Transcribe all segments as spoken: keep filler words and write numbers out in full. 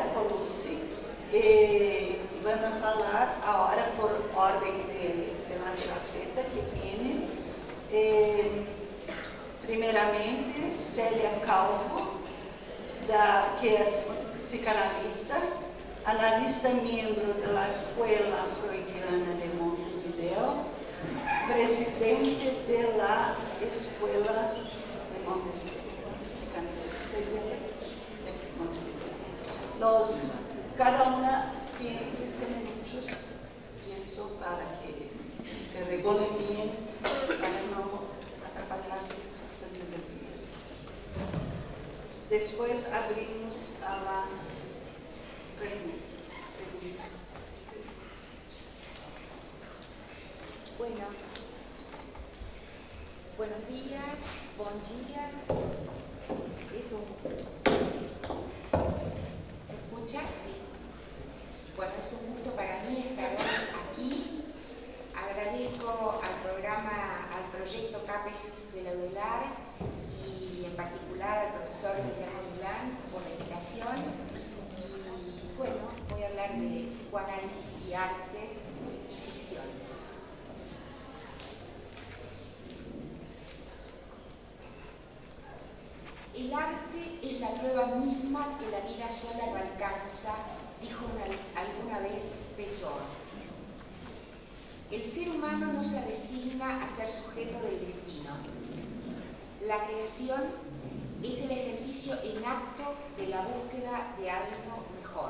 Colucci, e vamos falar agora por ordem de, de la tarjeta que tienen. Eh, primeiramente, Célia Calvo, da, que é psicanalista, analista miembro da Escuela Freudiana de Montevideo, presidente da Escuela de Montevideo. Los, cada una tiene quince minutos, pienso, para que se regulen bien, para no atrapalhar bastante del día. Después abrimos a las preguntas. Bueno, buenos días, buen día. Es un... ¿Se escucha? Sí. Bueno, es un gusto para mí estar aquí. Agradezco al programa, al proyecto CAPES de la UDELAR y en particular al profesor Guillermo Milán por la invitación. Y bueno, voy a hablar de psicoanálisis y arte y ficciones. El arte es la prueba misma que la vida sola no alcanza, dijo una, alguna vez Pessoa. El ser humano no se resigna a ser sujeto del destino. La creación es el ejercicio en acto de la búsqueda de algo mejor.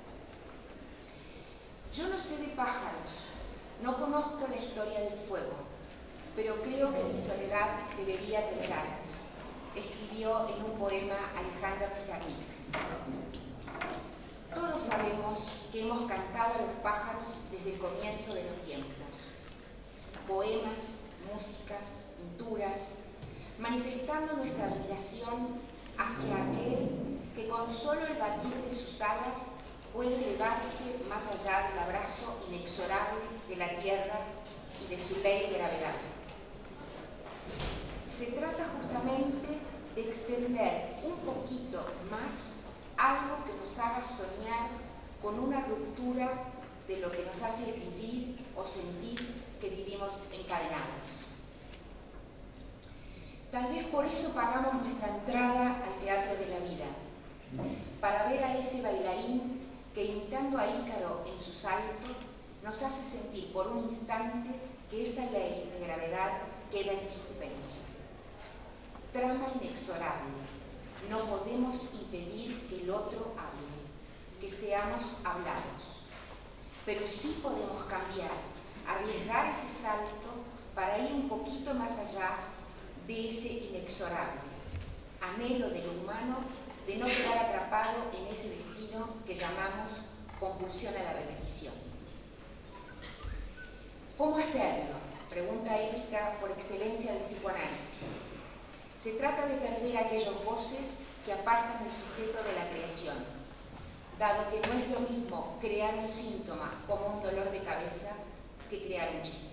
Yo no sé de pájaros, no conozco la historia del fuego, pero creo que mi soledad debería tener alas, escribió en un poema Alejandra Pizarnik. Todos sabemos que hemos cantado a los pájaros desde el comienzo de los tiempos. Poemas, músicas, pinturas, manifestando nuestra admiración hacia aquel que con solo el batir de sus alas puede elevarse más allá del abrazo inexorable de la tierra y de su ley de gravedad. Se trata justamente de extender un poquito más algo que nos haga soñar con una ruptura de lo que nos hace vivir o sentir que vivimos encadenados. Tal vez por eso pagamos nuestra entrada al teatro de la vida, para ver a ese bailarín que, imitando a Ícaro en su salto, nos hace sentir por un instante que esa ley de gravedad queda en suspenso. Trama inexorable. No podemos impedir que el otro hable, que seamos hablados. Pero sí podemos cambiar, arriesgar ese salto para ir un poquito más allá de ese inexorable anhelo de lo humano de no quedar atrapado en ese destino que llamamos compulsión a la repetición. ¿Cómo hacerlo? Pregunta ética por excelencia del psicoanálisis. Se trata de perder aquellos voces que apartan el sujeto de la creación, dado que no es lo mismo crear un síntoma como un dolor de cabeza que crear un chiste.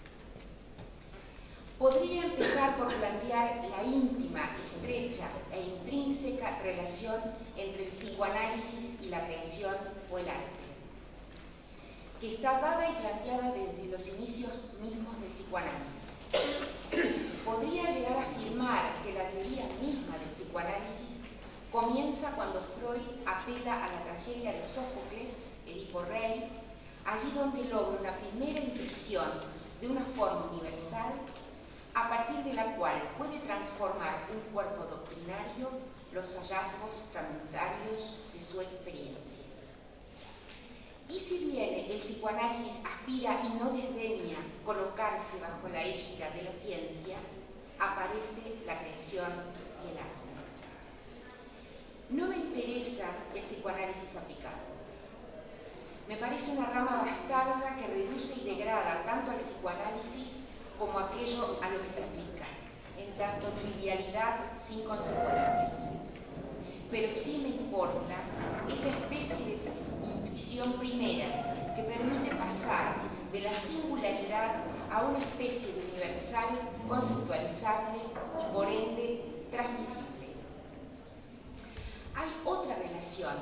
Podría empezar por plantear la íntima, estrecha e intrínseca relación entre el psicoanálisis y la creación o el arte, que está dada y planteada desde los inicios mismos del psicoanálisis. Podría llegar a afirmar que la teoría misma del psicoanálisis comienza cuando Freud apela a la tragedia de Sófocles, Edipo Rey, allí donde logra una primera intuición de una forma universal a partir de la cual puede transformar un cuerpo doctrinario los hallazgos fragmentarios de su experiencia. Y si bien el psicoanálisis aspira y no desdeña colocarse bajo la égida de la ciencia, aparece la creación y el arte. No me interesa el psicoanálisis aplicado. Me parece una rama bastarda que reduce y degrada tanto al psicoanálisis como aquello a lo que se aplica, en tanto trivialidad sin consecuencias. Pero sí me importa esa especie de intuición primera que permite pasar de la singularidad a una especie de universal conceptualizable y por ende transmisible. Hay otra relación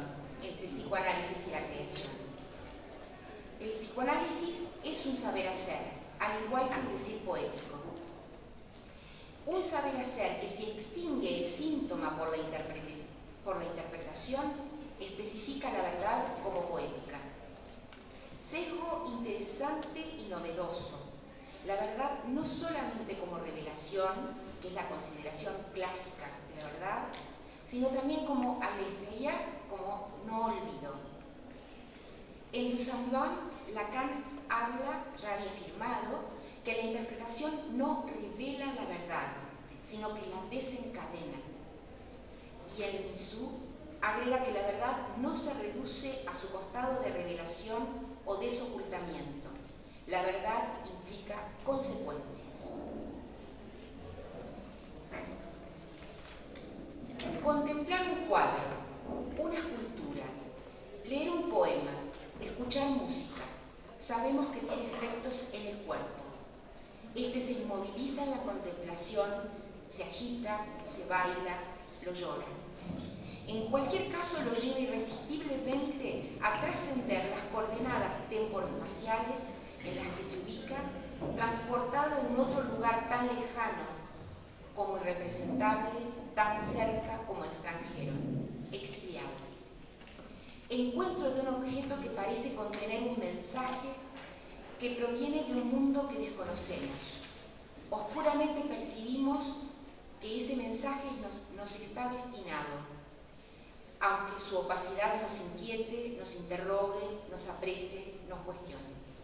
entre el psicoanálisis y la creación. El psicoanálisis es un saber hacer, al igual que el decir poético. Un saber hacer que se extingue el síntoma por la, por la interpretación especifica la verdad como poética. Sesgo interesante y novedoso. La verdad no solamente como revelación, que es la consideración clásica de la verdad, sino también como alegría, como no olvido. En Du Semblant, Lacan habla, ya había afirmado, que la interpretación no revela la verdad, sino que la desencadena. Y en Misú agrega que la verdad no se reduce a su costado de revelación o desocultamiento. La verdad implica consecuencias. Contemplar un cuadro, una escultura, leer un poema, escuchar música, sabemos que tiene efectos en el cuerpo. Este se inmoviliza en la contemplación, se agita, se baila, lo llora. En cualquier caso lo lleva irresistiblemente a trascender las coordenadas temporoespaciales en las que se ubica, transportado en otro lugar tan lejano como irrepresentable, tan cerca como extranjero, exiliado. Encuentro de un objeto que parece contener un mensaje que proviene de un mundo que desconocemos. Oscuramente percibimos que ese mensaje nos, nos está destinado, aunque su opacidad nos inquiete, nos interrogue, nos aprese, nos cuestione.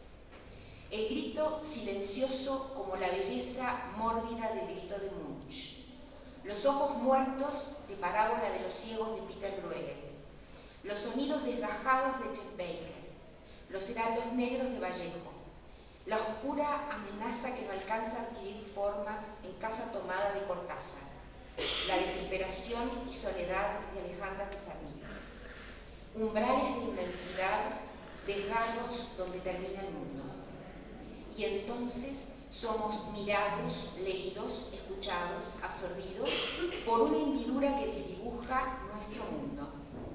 El grito silencioso como la belleza mórbida del grito de Munch. Los ojos muertos de Parábola de los ciegos de Peter Bruegel. Los sonidos desgajados de Chet Baker. Los heraldos negros de Vallejo. La oscura amenaza que no alcanza a adquirir forma en Casa Tomada de Cortázar. La desesperación y soledad de Alejandra Pizarnik. Umbrales de inmensidad, desgarros donde termina el mundo. Y entonces somos mirados, leídos, escuchados, absorbidos por una hendidura que desdibuja nuestro mundo.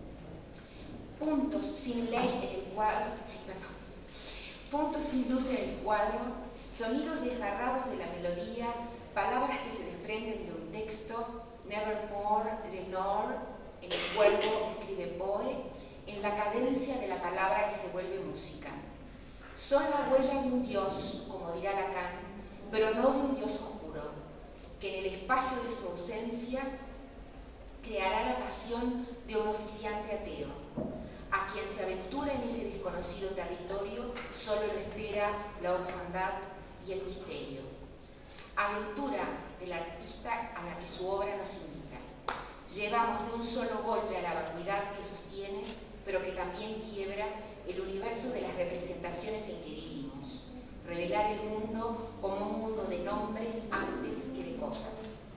Puntos sin ley en el cuadro, sí, perdón. Puntos sin luz en el cuadro, sonidos desgarrados de la melodía, palabras que se desprenden de un texto, Nevermore, Lenore, en el cuerpo escribe Poe, en la cadencia de la palabra que se vuelve música. Son la huella de un Dios, como dirá Lacan, pero no de un Dios oscuro, que en el espacio de su ausencia creará la pasión de un oficiante ateo. A quien se aventura en ese desconocido territorio solo lo espera la orfandad y el misterio. Aventura del artista a la que su obra nos invita. Llegamos de un solo golpe a la vacuidad que sostiene, pero que también quiebra el universo de las representaciones en que vivimos. Revelar el mundo como un mundo de nombres antes que de cosas.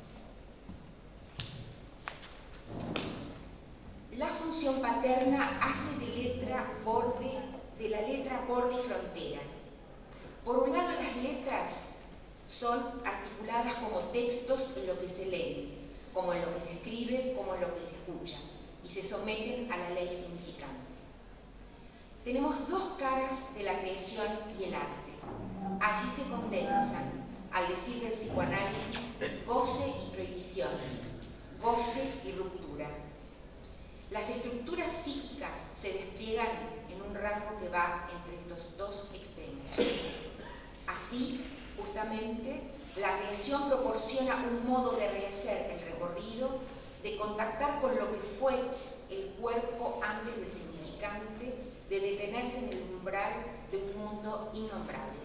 La función paterna hace de letra borde, de la letra borde y frontera. Por un lado, las letras son articuladas como textos en lo que se lee, como en lo que se escribe, como en lo que se escucha, y se someten a la ley significante. Tenemos dos caras de la creación y el arte. Allí se condensan, al decir del psicoanálisis, goce y prohibición, goce y ruptura. Las estructuras psíquicas se despliegan en un rango que va entre estos dos extremos. Así, justamente, la creación proporciona un modo de rehacer el recorrido, de contactar con lo que fue el cuerpo antes del significante, de detenerse en el umbral de un mundo innombrable.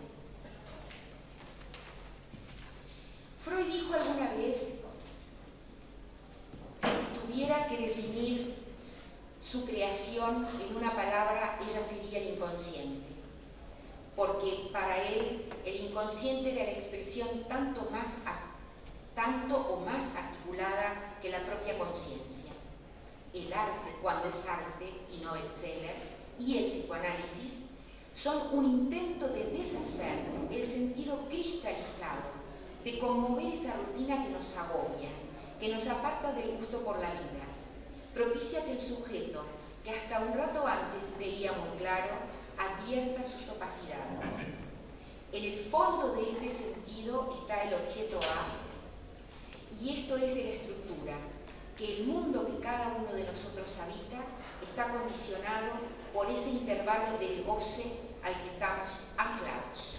Freud dijo alguna vez que si tuviera que definir su creación en una palabra, ella sería el inconsciente, porque para él el inconsciente era la expresión tanto, más, tanto o más articulada que la propia conciencia. El arte, cuando es arte y no bestseller, y el psicoanálisis son un intento de deshacer el sentido cristalizado, de conmover esa rutina que nos agobia, que nos aparta del gusto por la vida. Propicia que el sujeto, que hasta un rato antes veía muy claro, advierta sus opacidades. En el fondo de este sentido está el objeto A, y esto es de la estructura, que el mundo que cada uno de nosotros habita está condicionado por ese intervalo del goce al que estamos anclados.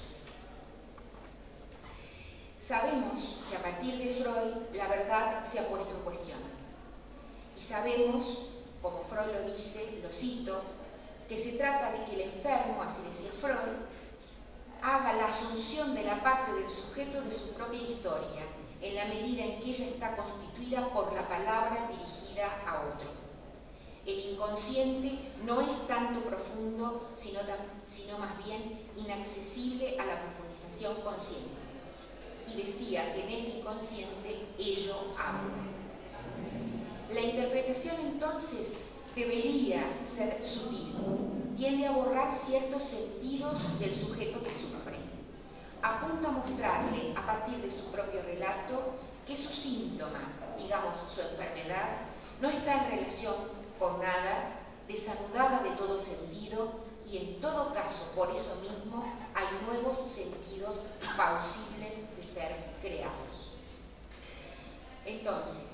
Sabemos que a partir de Freud la verdad se ha puesto en cuestión. Y sabemos, como Freud lo dice, lo cito, que se trata de que el enfermo, así decía Freud, haga la asunción de la parte del sujeto de su propia historia, en la medida en que ella está constituida por la palabra dirigida a otro. El inconsciente no es tanto profundo, sino, sino más bien inaccesible a la profundización consciente. Y decía que en ese inconsciente ello habla. La interpretación entonces debería ser sutil, tiende a borrar ciertos sentidos del sujeto que sufre. Apunta a mostrarle, a partir de su propio relato, que su síntoma, digamos su enfermedad, no está en relación con nada, desanudada de todo sentido, y en todo caso, por eso mismo, hay nuevos sentidos plausibles de ser creados. Entonces,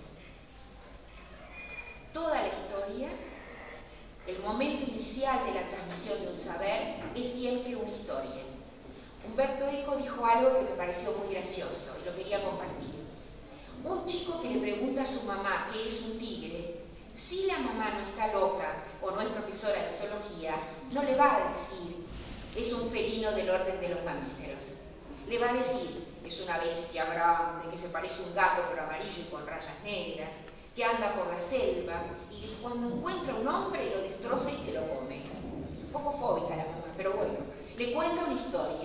toda la historia, el momento inicial de la transmisión de un saber, es siempre una historia. Humberto Eco dijo algo que me pareció muy gracioso y lo quería compartir. Un chico que le pregunta a su mamá qué es un tigre, si la mamá no está loca o no es profesora de zoología, no le va a decir es un felino del orden de los mamíferos. Le va a decir es una bestia grande que se parece a un gato pero amarillo y con rayas negras, que anda por la selva y que cuando encuentra un hombre lo destroza y se lo come. Un poco fóbica la mamá, pero bueno, le cuenta una historia.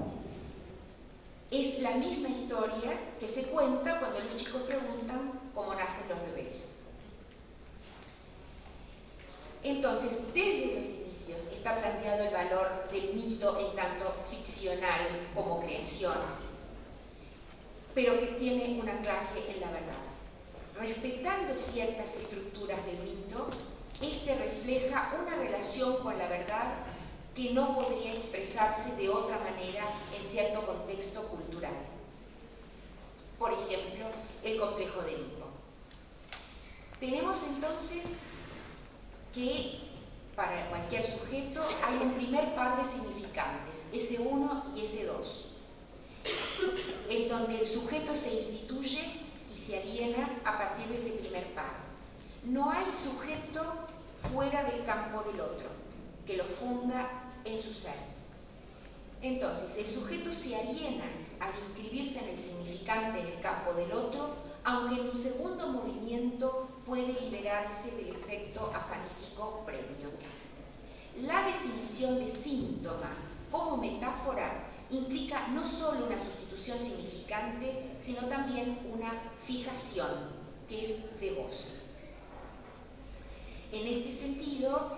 Es la misma historia que se cuenta cuando los chicos preguntan cómo nacen los bebés. Entonces, desde los inicios está planteado el valor del mito en tanto ficcional como creación, pero que tiene un anclaje en la verdad. Respetando ciertas estructuras del mito, este refleja una relación con la verdad que no podría expresarse de otra manera en cierto contexto cultural. Por ejemplo, el complejo de Edipo. Tenemos entonces que para cualquier sujeto hay un primer par de significantes, ese uno y ese dos, en donde el sujeto se instituye y se aliena a partir de ese primer par. No hay sujeto fuera del campo del otro, que lo funda en su ser. Entonces, el sujeto se aliena al inscribirse en el significante en el campo del otro, aunque en un segundo movimiento puede liberarse del efecto afanísico previo. La definición de síntoma como metáfora implica no solo una sustitución significante, sino también una fijación, que es de voz. En este sentido,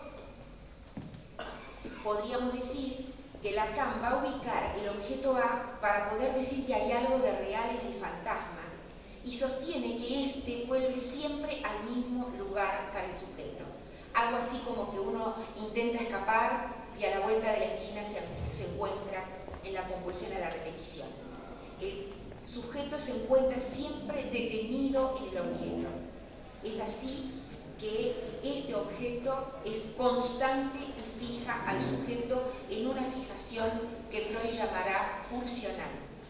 podríamos decir que Lacan va a ubicar el objeto A para poder decir que hay algo de real en el fantasma y sostiene que éste vuelve siempre al mismo lugar para el sujeto. Algo así como que uno intenta escapar y a la vuelta de la esquina se, se encuentra en la compulsión a la repetición. El sujeto se encuentra siempre detenido en el objeto. Es así que este objeto es constante y fija al sujeto en una fijación que Freud llamará pulsional.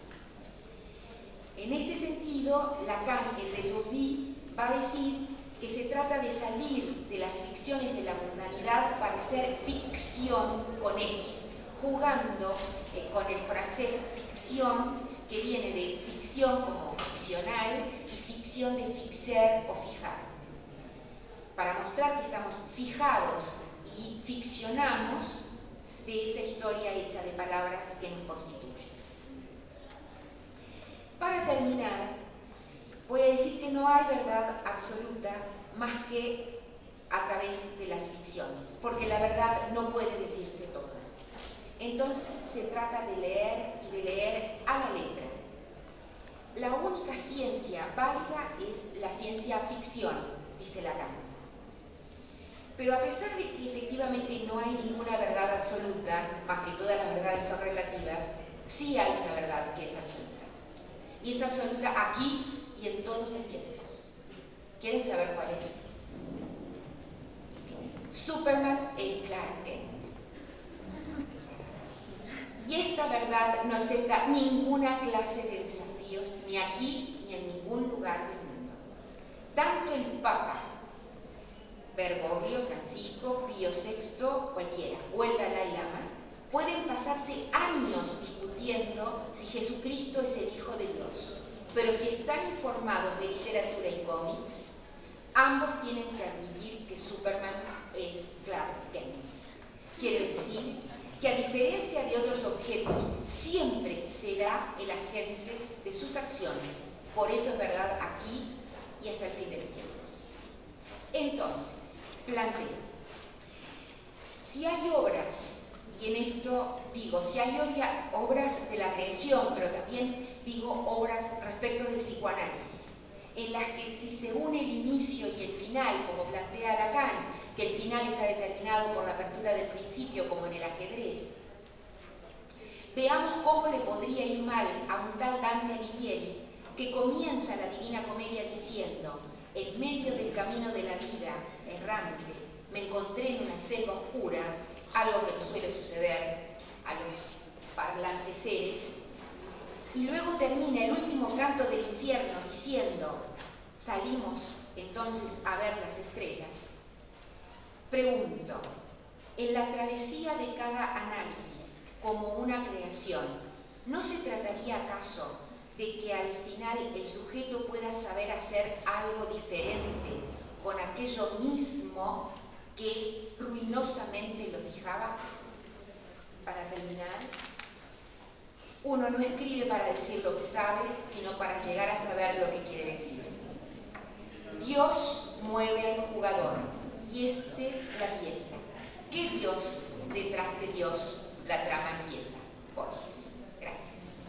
En este sentido, Lacan, en L'Étourdi, va a decir que se trata de salir de las ficciones de la mundanidad para hacer ficción con X, jugando eh, con el francés ficción, que viene de ficción como ficcional y ficción de fixer o fijar, para mostrar que estamos fijados y ficcionamos de esa historia hecha de palabras que nos constituye. Para terminar, voy a decir que no hay verdad absoluta más que a través de las ficciones, porque la verdad no puede decirse toda. Entonces se trata de leer y de leer a la letra. La única ciencia válida es la ciencia ficción, dice Lacan. Pero a pesar de que efectivamente no hay ninguna verdad absoluta, más que todas las verdades son relativas, sí hay una verdad que es absoluta. Y es absoluta aquí y en todos los tiempos. ¿Quieren saber cuál es? Superman es Clark Kent. Y esta verdad no acepta ninguna clase de desafíos, ni aquí ni en ningún lugar del mundo. Tanto el Papa, Bergoglio, Francisco, Pío sexto, cualquiera, o el Dalai Lama, pueden pasarse años discutiendo si Jesucristo es el Hijo de Dios, pero si están informados de literatura y cómics, ambos tienen que admitir que Superman es Clark Kent. Quiere decir que a diferencia de otros objetos, siempre será el agente de sus acciones. Por eso es verdad aquí y hasta el fin de los tiempos. Entonces, planteo, si hay obras, y en esto digo, si hay obra, obras de la creación, pero también digo obras respecto del psicoanálisis, en las que si se une el inicio y el final, como plantea Lacan, que el final está determinado por la apertura del principio, como en el ajedrez, veamos cómo le podría ir mal a un tal Dante Alighieri, que comienza la Divina Comedia diciendo: en medio del camino de la vida errante, me encontré en una selva oscura, algo que no suele suceder a los parlantes seres, y luego termina el último canto del infierno diciendo: salimos entonces a ver las estrellas. Pregunto, en la travesía de cada análisis como una creación, ¿no se trataría acaso de que al final el sujeto pueda saber hacer algo diferente con aquello mismo que ruinosamente lo fijaba? Para terminar, uno no escribe para decir lo que sabe, sino para llegar a saber lo que quiere decir. Dios mueve al jugador y este la pieza. ¿Qué Dios detrás de Dios? La trama empieza. Borges. Gracias.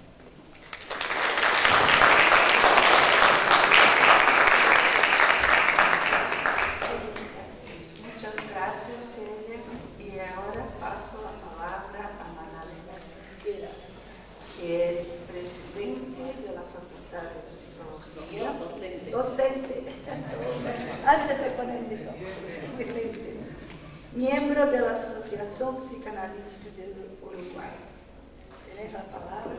Muchas gracias, Celia. Y ahora paso la palabra a Magdalena Rivera, que es presidente de la Facultad de Psicología. Docente. Docente. Antes de ponerme miembro de la Asociación Psicanalítica del Uruguay. ¿Tienes la palabra?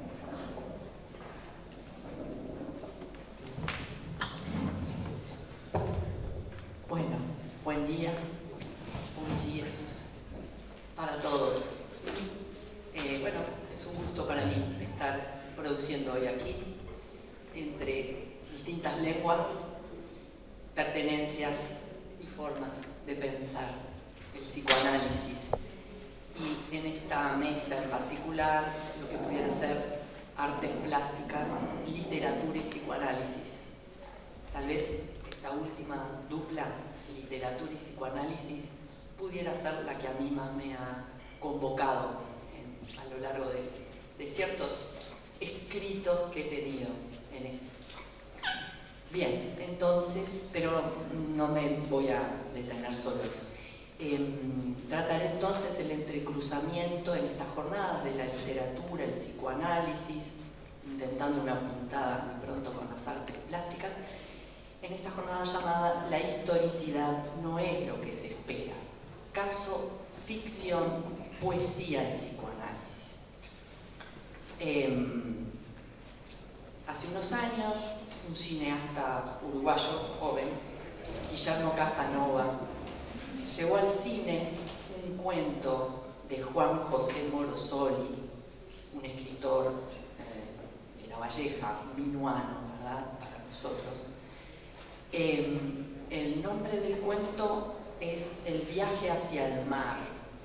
Bueno, buen día, buen día para todos. Eh, bueno, es un gusto para mí estar produciendo hoy aquí, entre distintas lenguas, pertenencias y formas de pensar el psicoanálisis. Y en esta mesa en particular, lo que pudiera ser artes plásticas, literatura y psicoanálisis. Tal vez esta última dupla, literatura y psicoanálisis, pudiera ser la que a mí más me ha convocado en, a lo largo de, de ciertos escritos que he tenido en esto. Bien, entonces, pero no me voy a detener solo eso. Eh, trataré entonces el entrecruzamiento en estas jornadas de la literatura, el psicoanálisis, intentando una puntada muy pronto con las artes plásticas, en esta jornada llamada La historicidad no es lo que se espera. Caso, ficción, poesía y psicoanálisis. Eh, hace unos años, un cineasta uruguayo joven, Guillermo Casanova, llevó al cine un cuento de Juan José Morosoli, un escritor eh, de La Valleja, minuano, ¿verdad?, para nosotros. Eh, el nombre del cuento es El viaje hacia el mar.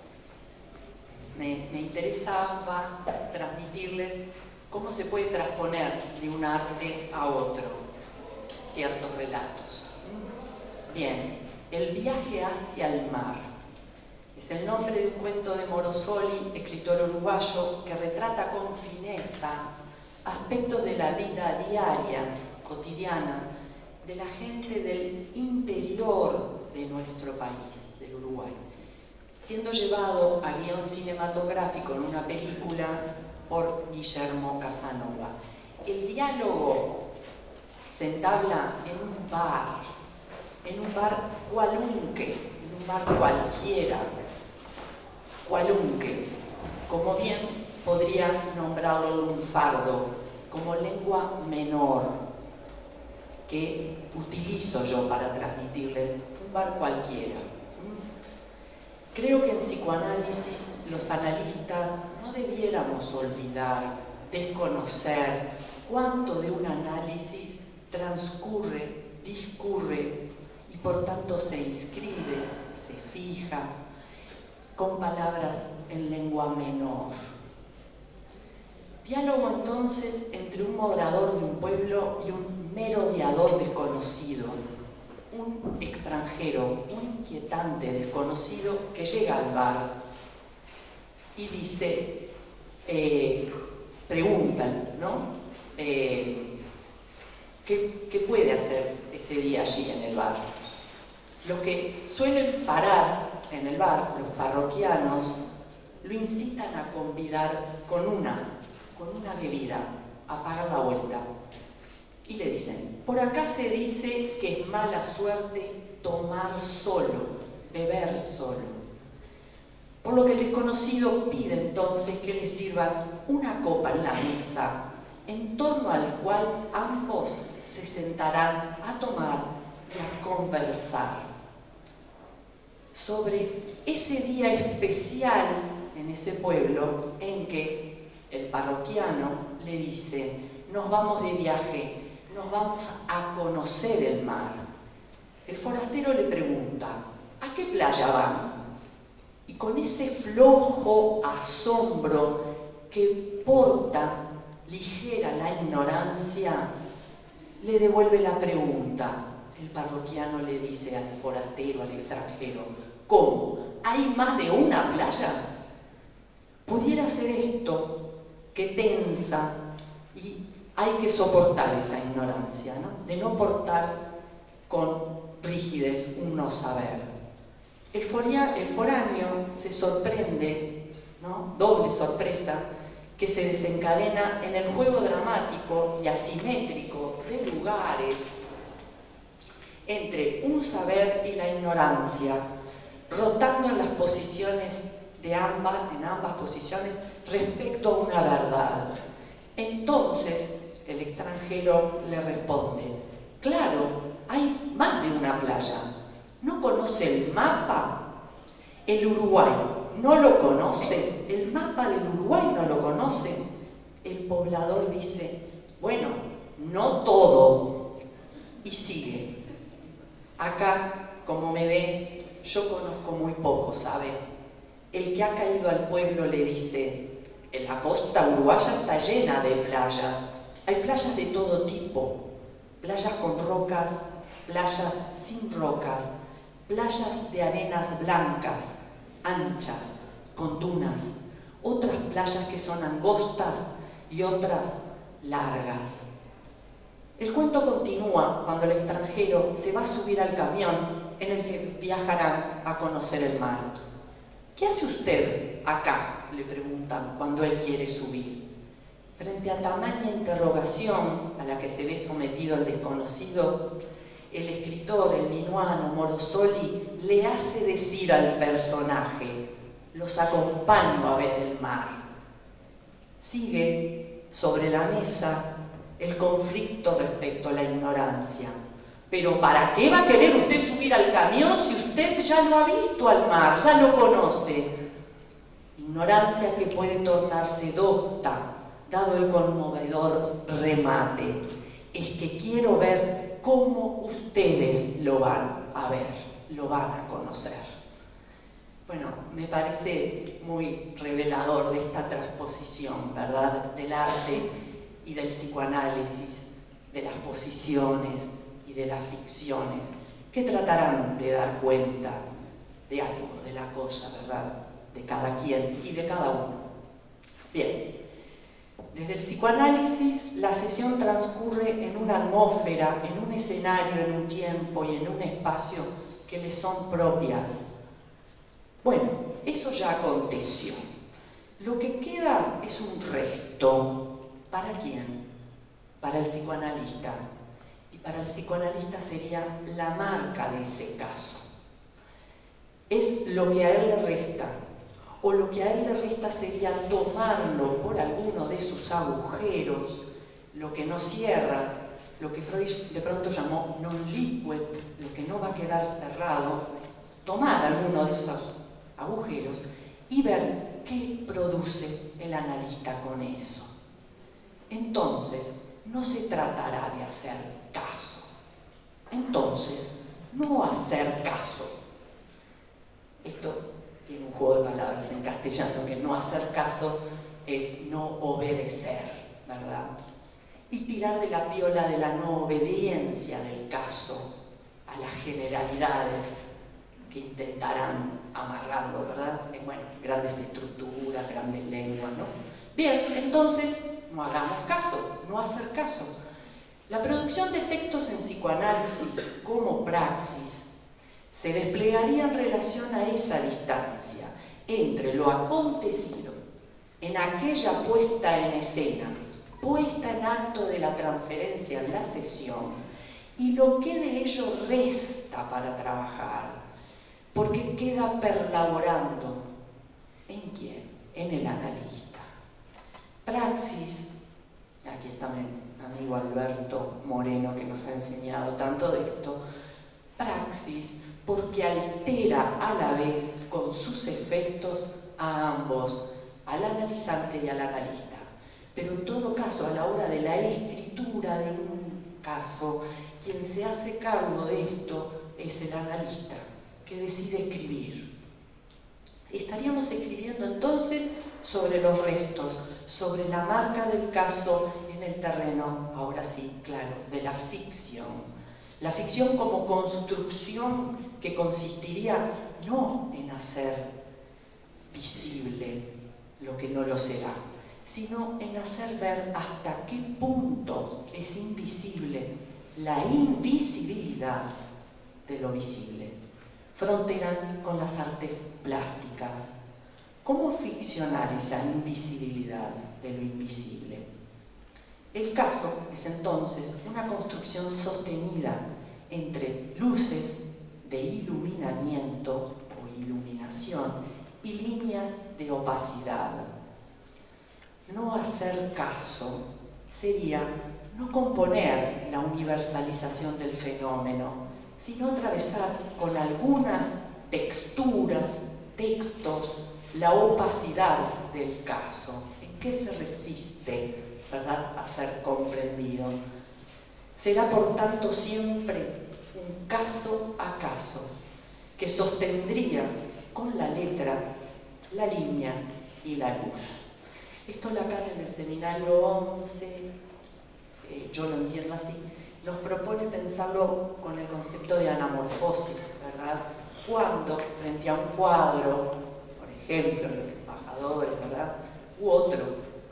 Me, me interesaba transmitirles cómo se puede transponer de un arte a otro ciertos relatos. Bien, El viaje hacia el mar es el nombre de un cuento de Morosoli, escritor uruguayo, que retrata con fineza aspectos de la vida diaria, cotidiana, de la gente del interior de nuestro país. Uruguay, siendo llevado a guión cinematográfico en una película por Guillermo Casanova. El diálogo se entabla en un bar, en un bar cualunque, en un bar cualquiera, cualunque, como bien podría nombrarlo lunfardo, como lengua menor, que utilizo yo para transmitirles un bar cualquiera. Creo que en psicoanálisis los analistas no debiéramos olvidar, desconocer cuánto de un análisis transcurre, discurre y por tanto se inscribe, se fija con palabras en lengua menor. Diálogo entonces entre un moderador de un pueblo y un merodeador desconocido, un extranjero, un inquietante desconocido que llega al bar y dice, eh, preguntan, ¿no? Eh, ¿qué, ¿Qué puede hacer ese día allí en el bar? Los que suelen parar en el bar, los parroquianos, lo incitan a convidar con una, con una bebida, a pagar la vuelta. Y le dicen, por acá se dice que es mala suerte tomar solo, beber solo. Por lo que el desconocido pide entonces que le sirvan una copa en la mesa, en torno al cual ambos se sentarán a tomar y a conversar sobre ese día especial en ese pueblo en que el parroquiano le dice, nos vamos de viaje, nos vamos a conocer el mar. El forastero le pregunta, ¿a qué playa van? Y con ese flojo asombro que porta ligera la ignorancia, le devuelve la pregunta. El parroquiano le dice al forastero, al extranjero, ¿cómo? ¿Hay más de una playa? Pudiera ser esto que tensa y hay que soportar esa ignorancia, ¿no? De no portar con rigidez un no saber. El, foria, el foráneo se sorprende, ¿no? Doble sorpresa, que se desencadena en el juego dramático y asimétrico de lugares entre un saber y la ignorancia, rotando en las posiciones de ambas, en ambas posiciones respecto a una verdad. Entonces, el extranjero le responde, claro, hay más de una playa. ¿No conoce el mapa? El Uruguay no lo conoce. El mapa del Uruguay no lo conoce. El poblador dice, bueno, no todo. Y sigue. Acá, como me ve, yo conozco muy poco, ¿sabe? El que ha caído al pueblo le dice, en la costa uruguaya está llena de playas. Hay playas de todo tipo. Playas con rocas, playas sin rocas, playas de arenas blancas, anchas, con dunas, otras playas que son angostas y otras largas. El cuento continúa cuando el extranjero se va a subir al camión en el que viajarán a conocer el mar. ¿Qué hace usted acá?, le preguntan cuando él quiere subir. Frente a tamaña interrogación a la que se ve sometido el desconocido, el escritor, el minuano Morosoli, le hace decir al personaje, los acompaño a ver el mar. Sigue sobre la mesa el conflicto respecto a la ignorancia. Pero ¿para qué va a querer usted subir al camión si usted ya lo ha visto al mar, ya lo conoce? Ignorancia que puede tornarse docta, dado el conmovedor remate. Es que quiero ver cómo ustedes lo van a ver, lo van a conocer. Bueno, me parece muy revelador de esta transposición, ¿verdad?, del arte y del psicoanálisis, de las posiciones y de las ficciones, que tratarán de dar cuenta de algo, de la cosa, ¿verdad?, de cada quien y de cada uno. Bien, desde el psicoanálisis la sesión transcurre en una atmósfera, en un escenario, en un tiempo y en un espacio que le son propias. Bueno, eso ya aconteció. Lo que queda es un resto. ¿Para quién? Para el psicoanalista. Y para el psicoanalista sería la marca de ese caso. Es lo que a él le resta. O lo que a él le resta sería tomarlo por alguno de sus agujeros, lo que no cierra, lo que Freud de pronto llamó non-liquid, lo que no va a quedar cerrado, tomar alguno de esos agujeros y ver qué produce el analista con eso. Entonces, no se tratará de hacer caso. Entonces, no hacer caso. Esto tiene un juego de palabras en castellano, que no hacer caso es no obedecer, ¿verdad? Y tirar de la piola de la no obediencia del caso a las generalidades que intentarán amarrarlo, ¿verdad? En, bueno, grandes estructuras, grandes lenguas, ¿no? Bien, entonces, no hagamos caso, no hacer caso. La producción de textos en psicoanálisis como praxis se desplegaría en relación a esa distancia entre lo acontecido en aquella puesta en escena, puesta en acto de la transferencia en la sesión, y lo que de ello resta para trabajar, porque queda perlaborando. ¿En quién? En el analista. Praxis, aquí está mi amigo Alberto Moreno que nos ha enseñado tanto de esto, praxis porque altera a la vez con sus efectos a ambos, al analizante y al analista. Pero en todo caso, a la hora de la escritura de un caso, quien se hace cargo de esto es el analista, que decide escribir. Estaríamos escribiendo entonces sobre los restos, sobre la marca del caso en el terreno, ahora sí, claro, de la ficción. La ficción como construcción que consistiría no en hacer visible lo que no lo será, sino en hacer ver hasta qué punto es invisible la invisibilidad de lo visible. Frontera con las artes plásticas. ¿Cómo ficcionar esa invisibilidad de lo invisible? El caso es entonces una construcción sostenida entre luces de iluminamiento o iluminación y líneas de opacidad. No hacer caso sería no componer la universalización del fenómeno, sino atravesar con algunas texturas, textos, la opacidad del caso. ¿En qué se resiste, verdad, a ser comprendido? Será por tanto siempre un caso a caso que sostendría con la letra, la línea y la luz. Esto Lacan en el seminario once, eh, yo lo entiendo así, nos propone pensarlo con el concepto de anamorfosis, ¿verdad? Cuando frente a un cuadro, por ejemplo, Los embajadores, ¿verdad? U otro,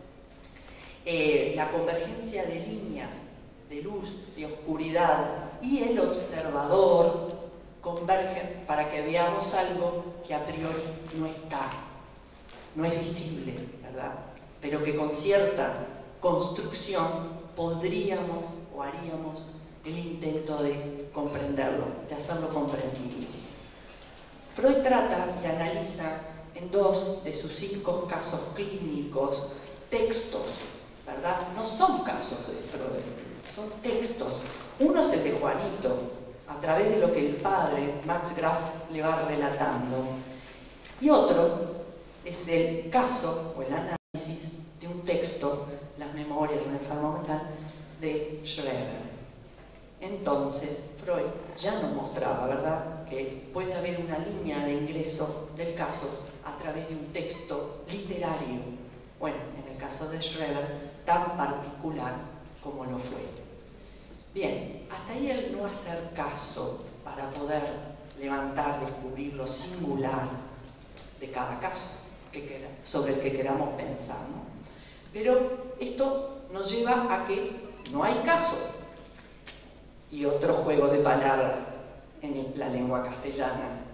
eh, la convergencia de líneas, de luz, de oscuridad y el observador convergen para que veamos algo que a priori no está, no es visible, ¿verdad? Pero que con cierta construcción podríamos o haríamos el intento de comprenderlo, de hacerlo comprensible. Freud trata y analiza en dos de sus cinco casos clínicos textos, ¿verdad? No son casos de Freud, son textos. Uno es el de Juanito, a través de lo que el padre, Max Graf, le va relatando. Y otro es el caso o el análisis de un texto, Las memorias de un enfermo mental, de Schreber. Entonces, Freud ya nos mostraba, ¿verdad?, que puede haber una línea de ingreso del caso a través de un texto literario. Bueno, en el caso de Schreber, tan particular como lo fue. Bien, hasta ahí el no hacer caso para poder levantar, descubrir lo singular de cada caso que, sobre el que queramos pensar, ¿no? Pero esto nos lleva a que no hay caso. Y otro juego de palabras en la lengua castellana, que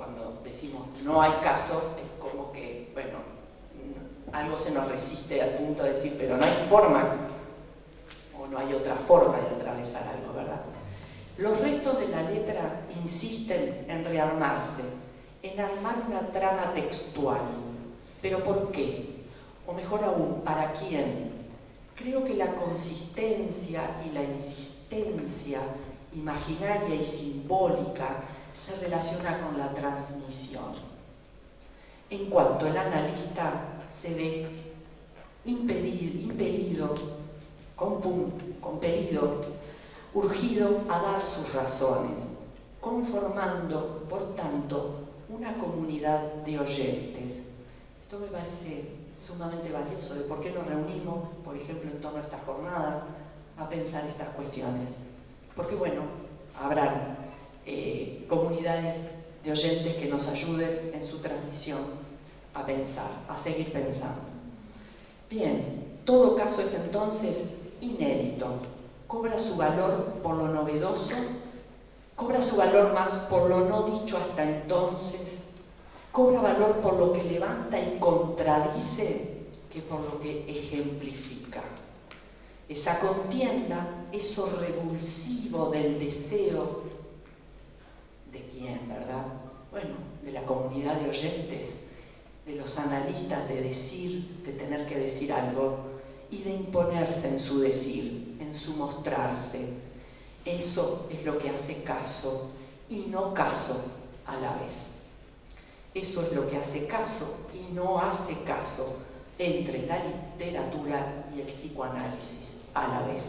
cuando decimos no hay caso, es como que, bueno, algo se nos resiste al punto de decir, pero no hay forma, o no hay otra forma de atravesar algo, ¿verdad? Los restos de la letra insisten en rearmarse, en armar una trama textual. ¿Pero por qué? O mejor aún, ¿para quién? Creo que la consistencia y la insistencia imaginaria y simbólica se relaciona con la transmisión. En cuanto el analista se ve impedido, impelido, compelido, urgido a dar sus razones, conformando, por tanto, una comunidad de oyentes. Esto me parece sumamente valioso, de por qué nos reunimos, por ejemplo, en torno a estas jornadas, a pensar estas cuestiones. Porque, bueno, habrá eh, comunidades de oyentes que nos ayuden en su transmisión a pensar, a seguir pensando. Bien, todo caso es entonces inédito. Cobra su valor por lo novedoso, cobra su valor más por lo no dicho hasta entonces, cobra valor por lo que levanta y contradice que por lo que ejemplifica. Esa contienda, eso revulsivo del deseo, ¿de quién, verdad? Bueno, de la comunidad de oyentes, de los analistas, de decir, de tener que decir algo y de imponerse en su decir, en su mostrarse. Eso es lo que hace caso y no caso a la vez. Eso es lo que hace caso y no hace caso entre la literatura y el psicoanálisis a la vez.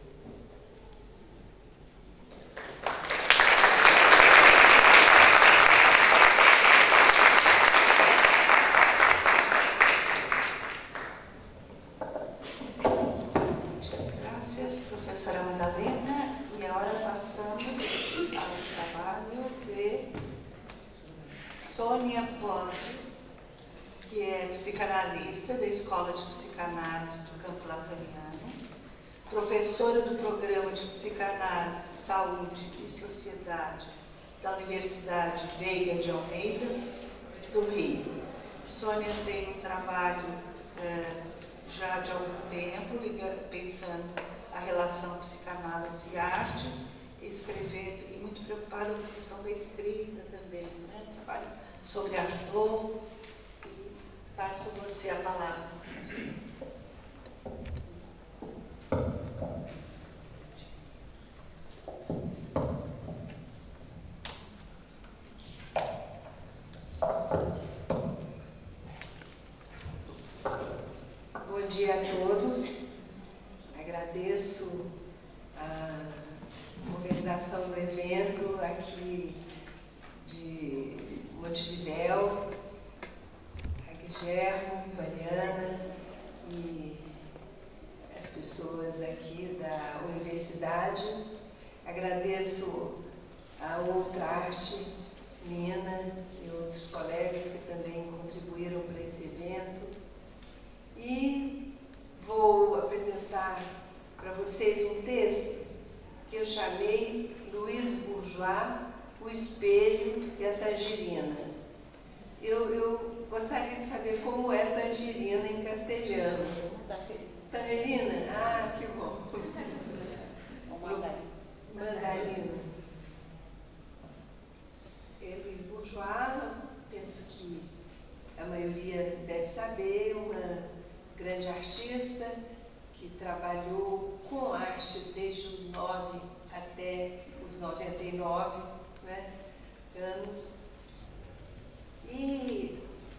Sônia Pond, que é psicanalista da Escola de Psicanálise do Campo Lacaniano, professora do Programa de Psicanálise, Saúde e Sociedade da Universidade Veiga de Almeida, do Rio. Sônia tem um trabalho eh, já de algum tempo, pensando a relação psicanálise e arte, escrevendo, e muito preocupada com a questão da escrita também, né? Trabalho sobre Arthur, e passo você a palavra. Bom dia a todos. Agradeço a organização do evento aqui de Montevidéu, a Guilherme, Mariana e as pessoas aqui da universidade. Agradeço a Outra Arte, Nina e outros colegas que também contribuíram para esse evento. E vou apresentar para vocês um texto que eu chamei Louise Bourgeois, O Espelho e a Tangerina. Eu, eu gostaria de saber como é tangerina em castelhano. Tangerina? Ah, que bom. Mandarina. É, Louise Bourgeois, penso que a maioria deve saber, uma grande artista que trabalhou com arte desde os nove até os noventa e nove, né, anos. E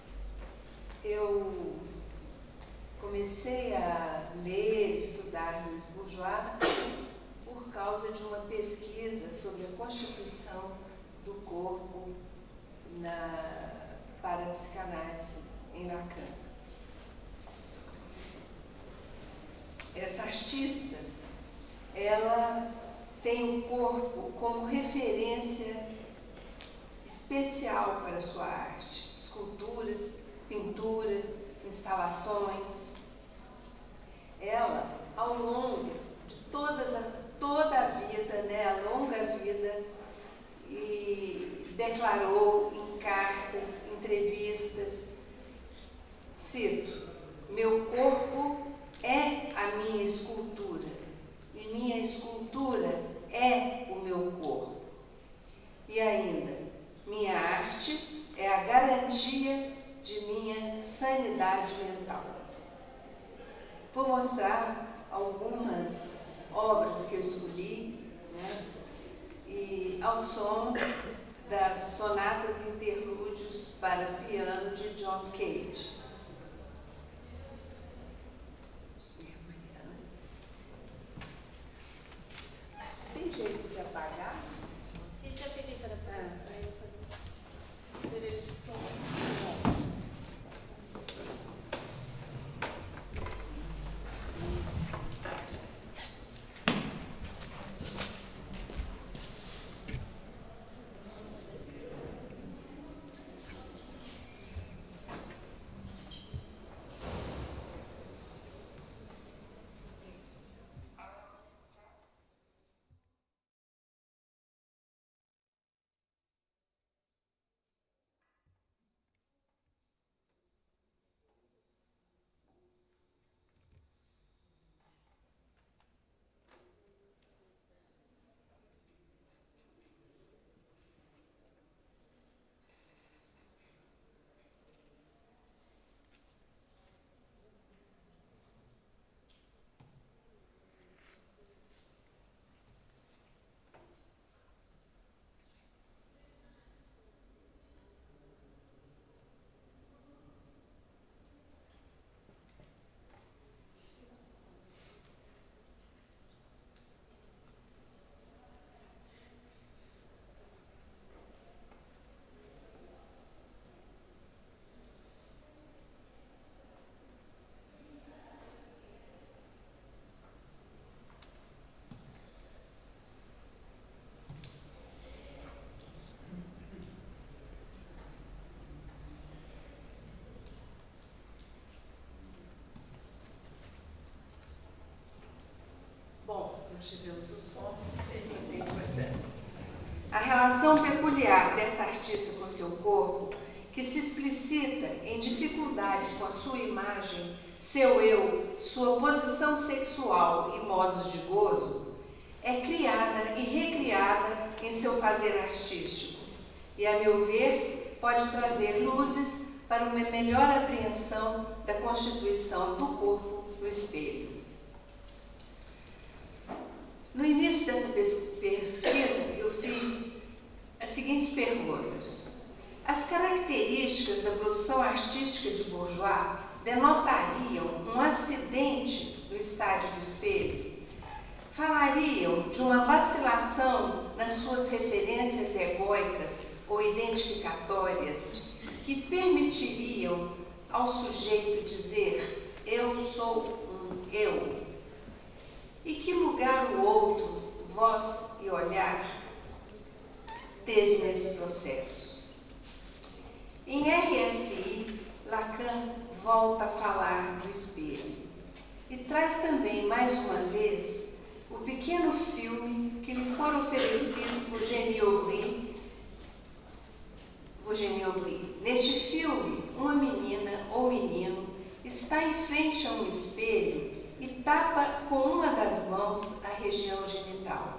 eu comecei a ler, estudar Louise Bourgeois por causa de uma pesquisa sobre a constituição do corpo na parapsicanálise em Lacan. Essa artista, ela tem o corpo como referência especial para a sua arte. Esculturas, pinturas, instalações. Ela, ao longo de todas a, toda a vida, né, a longa vida, e declarou em cartas, entrevistas, cito, meu corpo é a minha escultura e minha escultura é o meu corpo. E ainda, minha arte é a garantia de minha sanidade mental. Vou mostrar algumas obras que eu escolhi, né, e ao som das sonatas e interlúdios para piano de John Cage. Tem jeito de apagar? Sim, já peguei para apagar. Tivemos o som, sem importância. A relação peculiar dessa artista com seu corpo, que se explicita em dificuldades com a sua imagem, seu eu, sua posição sexual e modos de gozo, é criada e recriada em seu fazer artístico e, a meu ver, pode trazer luzes para uma melhor apreensão da constituição do corpo no espelho. No início dessa pesquisa, eu fiz as seguintes perguntas. As características da produção artística de Bourgeois denotariam um acidente no estádio do espelho? Falariam de uma vacilação nas suas referências egóicas ou identificatórias que permitiriam ao sujeito dizer eu sou um eu? E que lugar o outro, voz e olhar, teve nesse processo? Em R S I, Lacan volta a falar do espelho e traz também, mais uma vez, o pequeno filme que lhe foi oferecido por Eugénie Aubry. Eugénie Aubry. Neste filme, uma menina ou menino está em frente a um espelho e tapa com uma das mãos a região genital.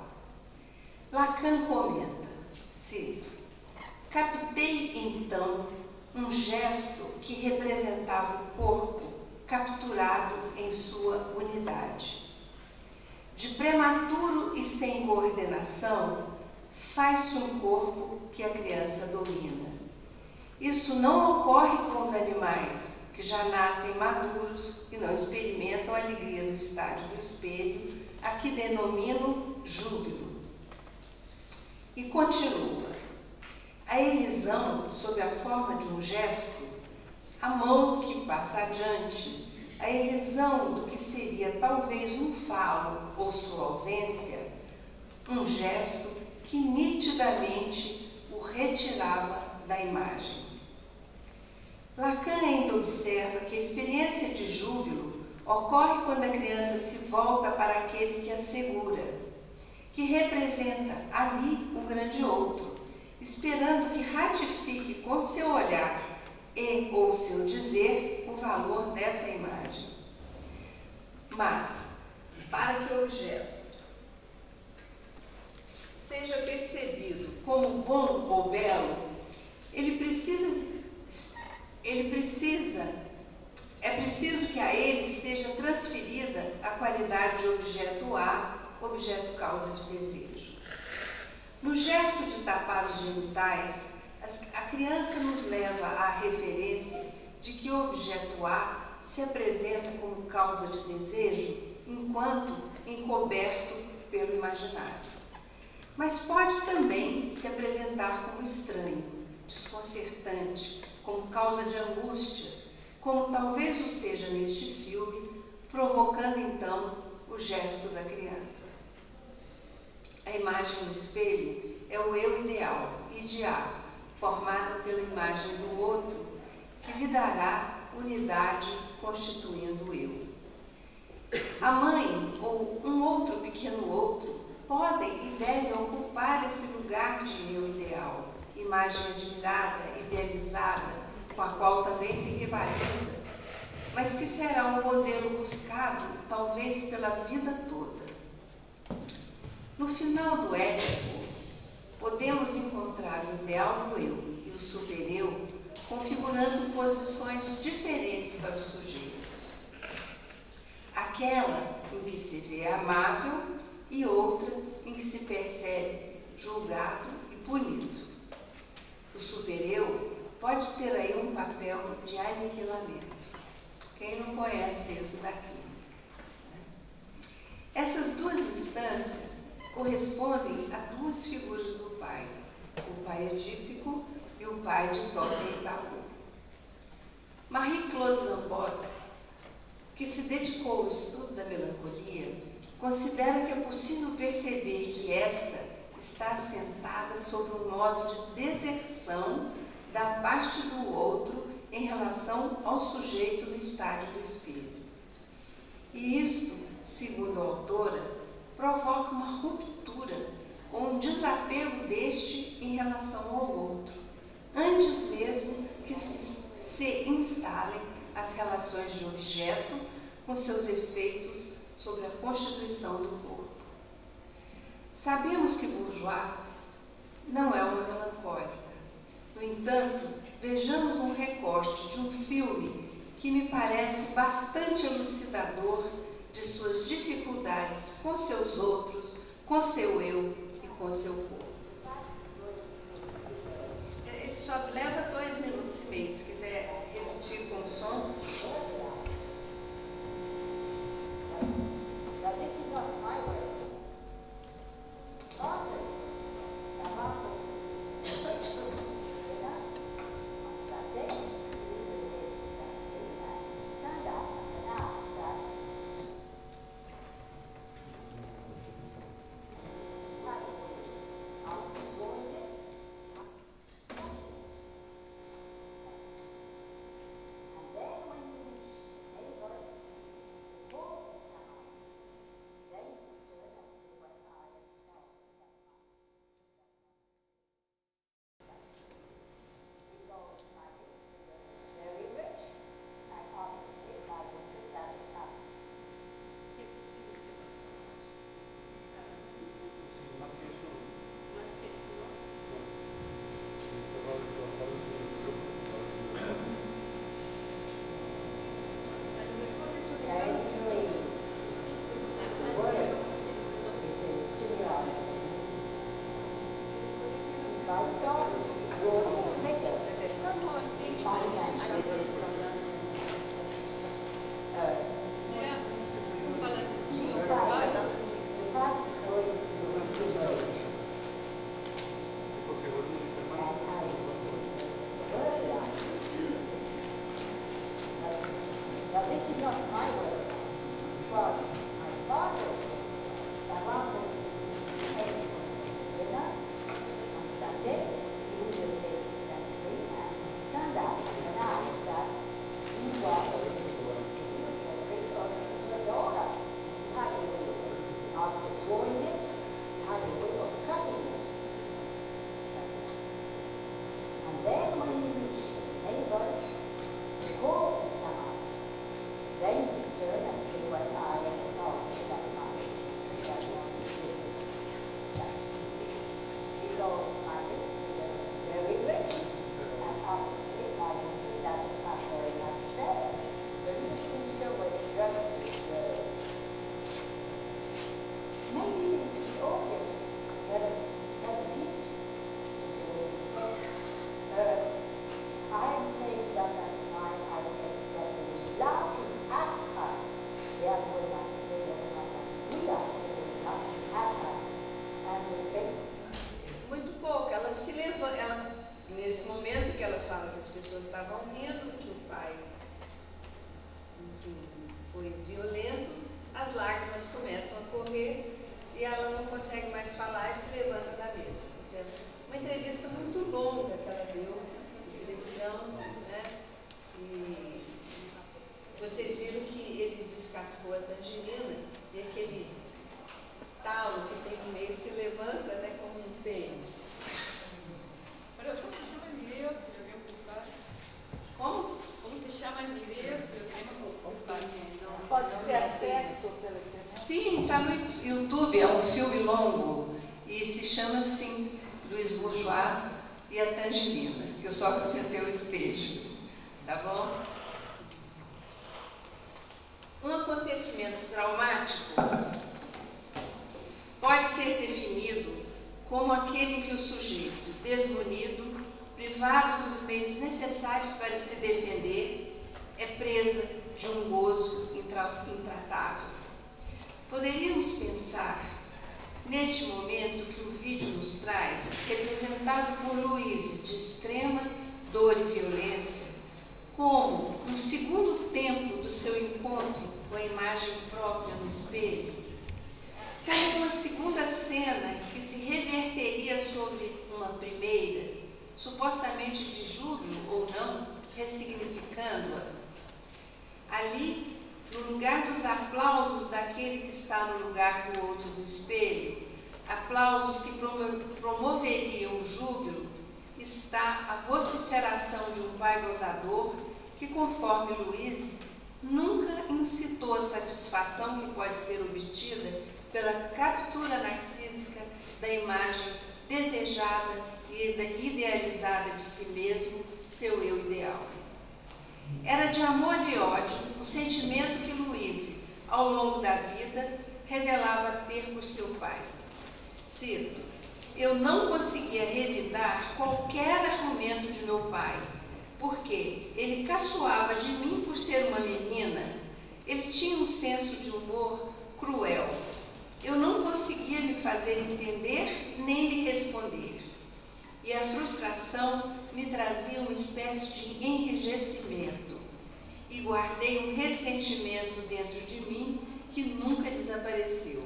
Lacan comenta, cito, captei então um gesto que representava o corpo capturado em sua unidade. De prematuro e sem coordenação, faz-se um corpo que a criança domina. Isso não ocorre com os animais, que já nascem maduros e não experimentam a alegria do estádio do espelho, a que denomino júbilo. E continua. A elisão, sob a forma de um gesto, a mão que passa adiante, a elisão do que seria talvez um falo ou sua ausência, um gesto que nitidamente o retirava da imagem. Lacan ainda observa que a experiência de júbilo ocorre quando a criança se volta para aquele que a segura, que representa ali o grande outro, esperando que ratifique com seu olhar e ou seu dizer o valor dessa imagem. Mas, para que o objeto seja percebido como bom ou belo, ele precisa, ele precisa, é preciso que a ele seja transferida a qualidade de objeto A, objeto causa de desejo. No gesto de tapar os genitais, a criança nos leva à referência de que o objeto A se apresenta como causa de desejo, enquanto encoberto pelo imaginário. Mas pode também se apresentar como estranho, desconcertante, como causa de angústia, como talvez o seja neste filme, provocando então o gesto da criança. A imagem no espelho é o eu ideal, ideal, formada pela imagem do outro, que lhe dará unidade constituindo o eu. A mãe ou um outro pequeno outro podem e devem ocupar esse lugar de eu ideal, imagem admirada, idealizada, com a qual também se rivaliza, mas que será um modelo buscado talvez pela vida toda. No final do Édipo, podemos encontrar o ideal do eu e o super-eu configurando posições diferentes para os sujeitos. Aquela em que se vê amável e outra em que se percebe julgado e punido. O super-eu pode ter aí um papel de aniquilamento. Quem não conhece isso da química? Essas duas instâncias correspondem a duas figuras do pai, o pai edípico e o pai de Tolkien e Babu. Marie-Claude Lambert, que se dedicou ao estudo da melancolia, considera que é possível perceber que esta está assentada sobre um modo de deserção da parte do outro em relação ao sujeito no estádio do espírito. E isto, segundo a autora, provoca uma ruptura ou um desapego deste em relação ao outro, antes mesmo que se, se instalem as relações de objeto com seus efeitos sobre a constituição do corpo. Sabemos que Bourgeois não é uma melancólica. No entanto, vejamos um recorte de um filme que me parece bastante elucidador de suas dificuldades com seus outros, com seu eu e com seu corpo. Ele só leva dois minutos e meio, se quiser repetir com o som. endereço, eu tenho o Pode ter acesso pela internet? Sim, está no YouTube, é um filme longo e se chama assim, Luiz Bourgeois e a Tangerina, que eu só acrescentei o espelho, tá bom? Um acontecimento traumático pode ser definido como aquele em que o sujeito, desmunido, privado dos meios necessários para se defender, é presa de um gozo intra- intratável. Poderíamos pensar, neste momento que o vídeo nos traz, representado por Louise, de extrema dor e violência, como um segundo tempo do seu encontro com a imagem própria no espelho, como uma segunda cena que se reverteria sobre uma primeira, supostamente de júbilo ou não, ressignificando-a. Ali, no lugar dos aplausos daquele que está no lugar do outro no espelho, aplausos que promoveriam o júbilo, está a vociferação de um pai gozador que, conforme Louise, nunca incitou a satisfação que pode ser obtida pela captura narcísica da imagem desejada e idealizada de si mesmo, seu eu ideal. Era de amor e ódio o sentimento que Louise, ao longo da vida, revelava ter por seu pai. Cito: eu não conseguia revidar qualquer argumento de meu pai, porque ele caçoava de mim por ser uma menina. Ele tinha um senso de humor cruel. Eu não conseguia lhe fazer entender nem lhe responder. E a frustração me trazia uma espécie de enrijecimento. E guardei um ressentimento dentro de mim que nunca desapareceu.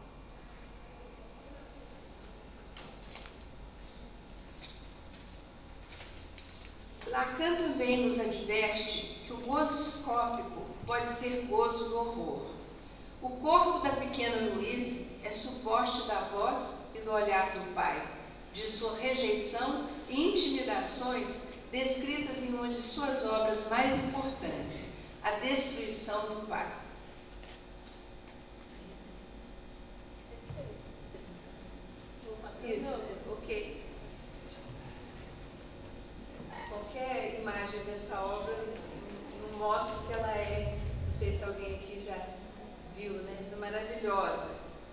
Lacan também nos adverte que o gozo escópico pode ser gozo do horror. O corpo da pequena Louise é suposto da voz e do olhar do pai, de sua rejeição e intimidações descritas em uma de suas obras mais importantes, A Destruição do Pai. Isso, ok. Qualquer imagem dessa obra não mostra que ela é, não sei se alguém aqui já viu, né? É maravilhosa.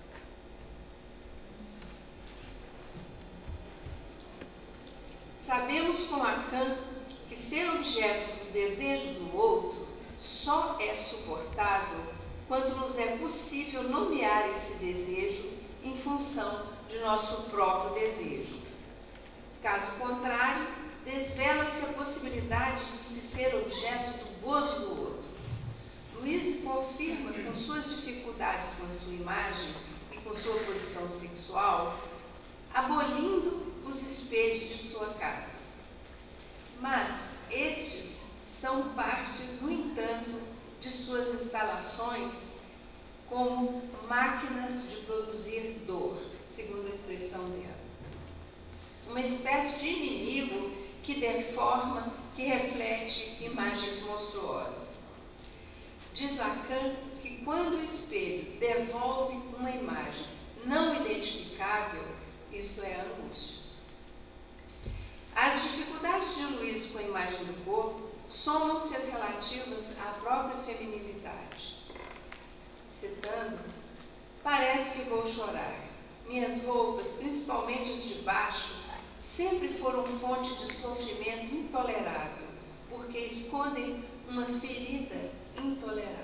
Sabemos com Lacan que ser objeto do desejo do outro só é suportável quando nos é possível nomear esse desejo em função de nosso próprio desejo. Caso contrário, desvela-se a possibilidade de se ser objeto do gozo do outro. Louise confirma com suas dificuldades com a sua imagem e com sua posição sexual, abolindo os espelhos de sua casa. Mas estes são partes, no entanto, de suas instalações como máquinas de produzir dor, segundo a expressão dela. Uma espécie de inimigo que deforma, que reflete imagens monstruosas. Diz Lacan que quando o espelho devolve uma imagem não identificável, isto é a angústia. As dificuldades de Louise com a imagem do corpo somam-se as relativas à própria feminilidade. Citando, parece que vou chorar. Minhas roupas, principalmente as de baixo, sempre foram fonte de sofrimento intolerável, porque escondem uma ferida intolerável.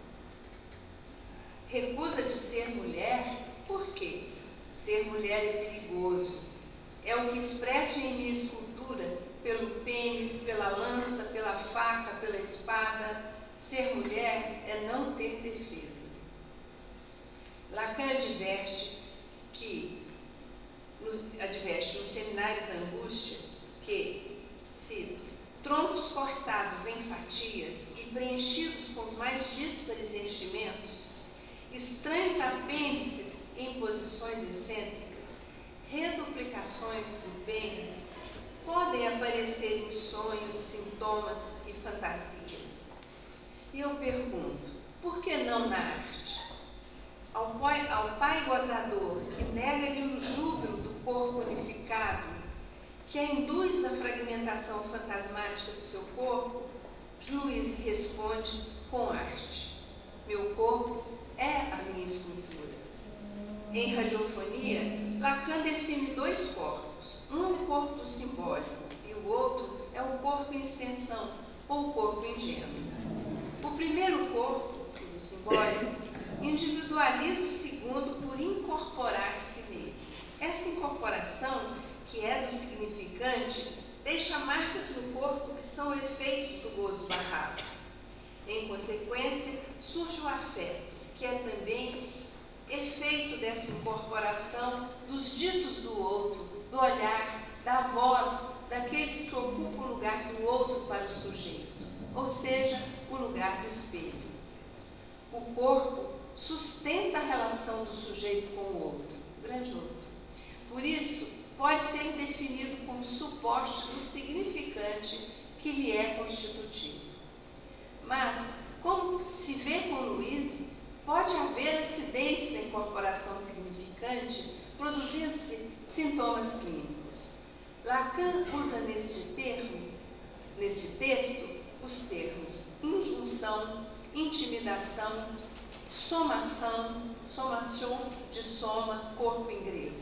Recusa de ser mulher, por quê? Ser mulher é perigoso. É o que expresso em minha escultura, pelo pênis, pela lança, pela faca, pela espada. Ser mulher é não ter defesa. Lacan adverte que, no, adverte no Seminário da Angústia, que, cito, troncos cortados em fatias e preenchidos com os mais díspares enchimentos, estranhos apêndices em posições excêntricas, reduplicações do pênis, podem aparecer em sonhos, sintomas e fantasias. E eu pergunto, por que não na arte? Ao pai, ao pai gozador que nega-lhe o júbilo do corpo unificado, que a induz à fragmentação fantasmática do seu corpo, Luiz responde com arte. Meu corpo é a minha escultura. Em radiofonia, Lacan define dois corpos. Um é o corpo simbólico e o outro é o corpo em extensão, ou corpo ingênuo. O primeiro corpo, o simbólico, individualiza o segundo por incorporar-se nele. Essa incorporação, que é do significante, deixa marcas no corpo que são efeitos do gozo barrado. Em consequência, surge o afeto, que é também efeito dessa incorporação dos ditos do outro, do olhar, da voz, daqueles que ocupam o lugar do outro para o sujeito, ou seja, o lugar do espelho. O corpo sustenta a relação do sujeito com o outro, o grande outro. Por isso, pode ser definido como suporte do significante que lhe é constitutivo. Mas, como se vê com Luiz, pode haver acidentes da incorporação significante, produzindo-se sintomas clínicos. Lacan usa neste termo, neste texto, os termos injunção, intimidação, somação, somation de soma, corpo em grego.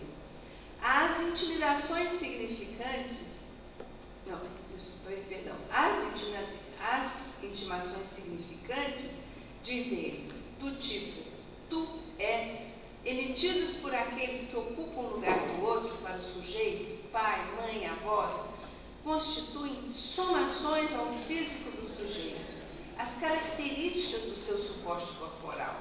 As intimidações significantes, não, perdão, as, intima, as intimações significantes, diz ele, do tipo tu és, emitidas por aqueles que ocupam o lugar do outro para o sujeito, pai, mãe, avós, constituem somações ao físico do sujeito, as características do seu suporte corporal.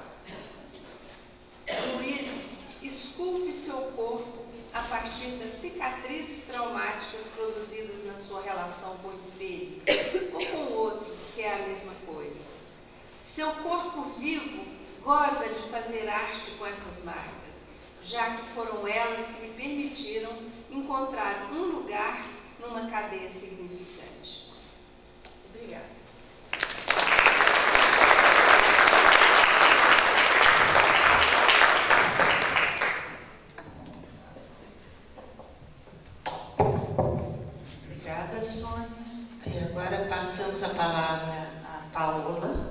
Luiz esculpe seu corpo a partir das cicatrizes traumáticas produzidas na sua relação com o espelho, ou com o outro, que é a mesma coisa. Seu corpo vivo goza de fazer arte com essas marcas, já que foram elas que lhe permitiram encontrar um lugar numa cadeia significante. Obrigada. Obrigada, Sônia. E agora passamos a palavra a Paola,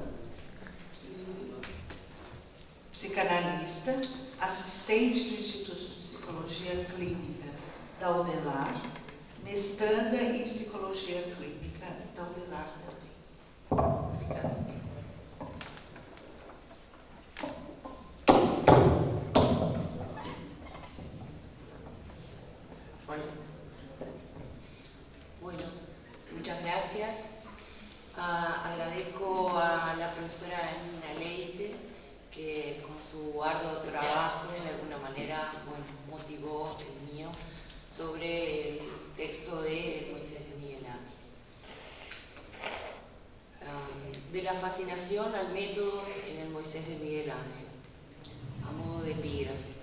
psicanalista, assistente do Instituto de Psicologia Clínica da UDELAR, mestranda em Psicologia Clínica da UDELAR também. Obrigada. Bueno, muchas gracias. Uh, agradezco a la profesora Nina Leite, que con su arduo trabajo de alguna manera, bueno, motivó el mío sobre el texto de Moisés de Miguel Ángel. Um, de la fascinación al método en el Moisés de Miguel Ángel, a modo de epígrafe.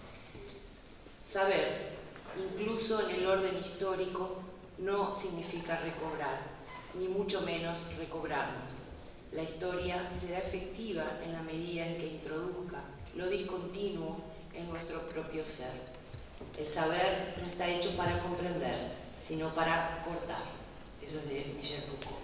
Saber, incluso en el orden histórico, no significa recobrar, ni mucho menos recobrarnos. La historia será efectiva en la medida en que introduzca lo discontinuo en nuestro propio ser. El saber no está hecho para comprender, sino para cortar. Eso es de Michel Foucault.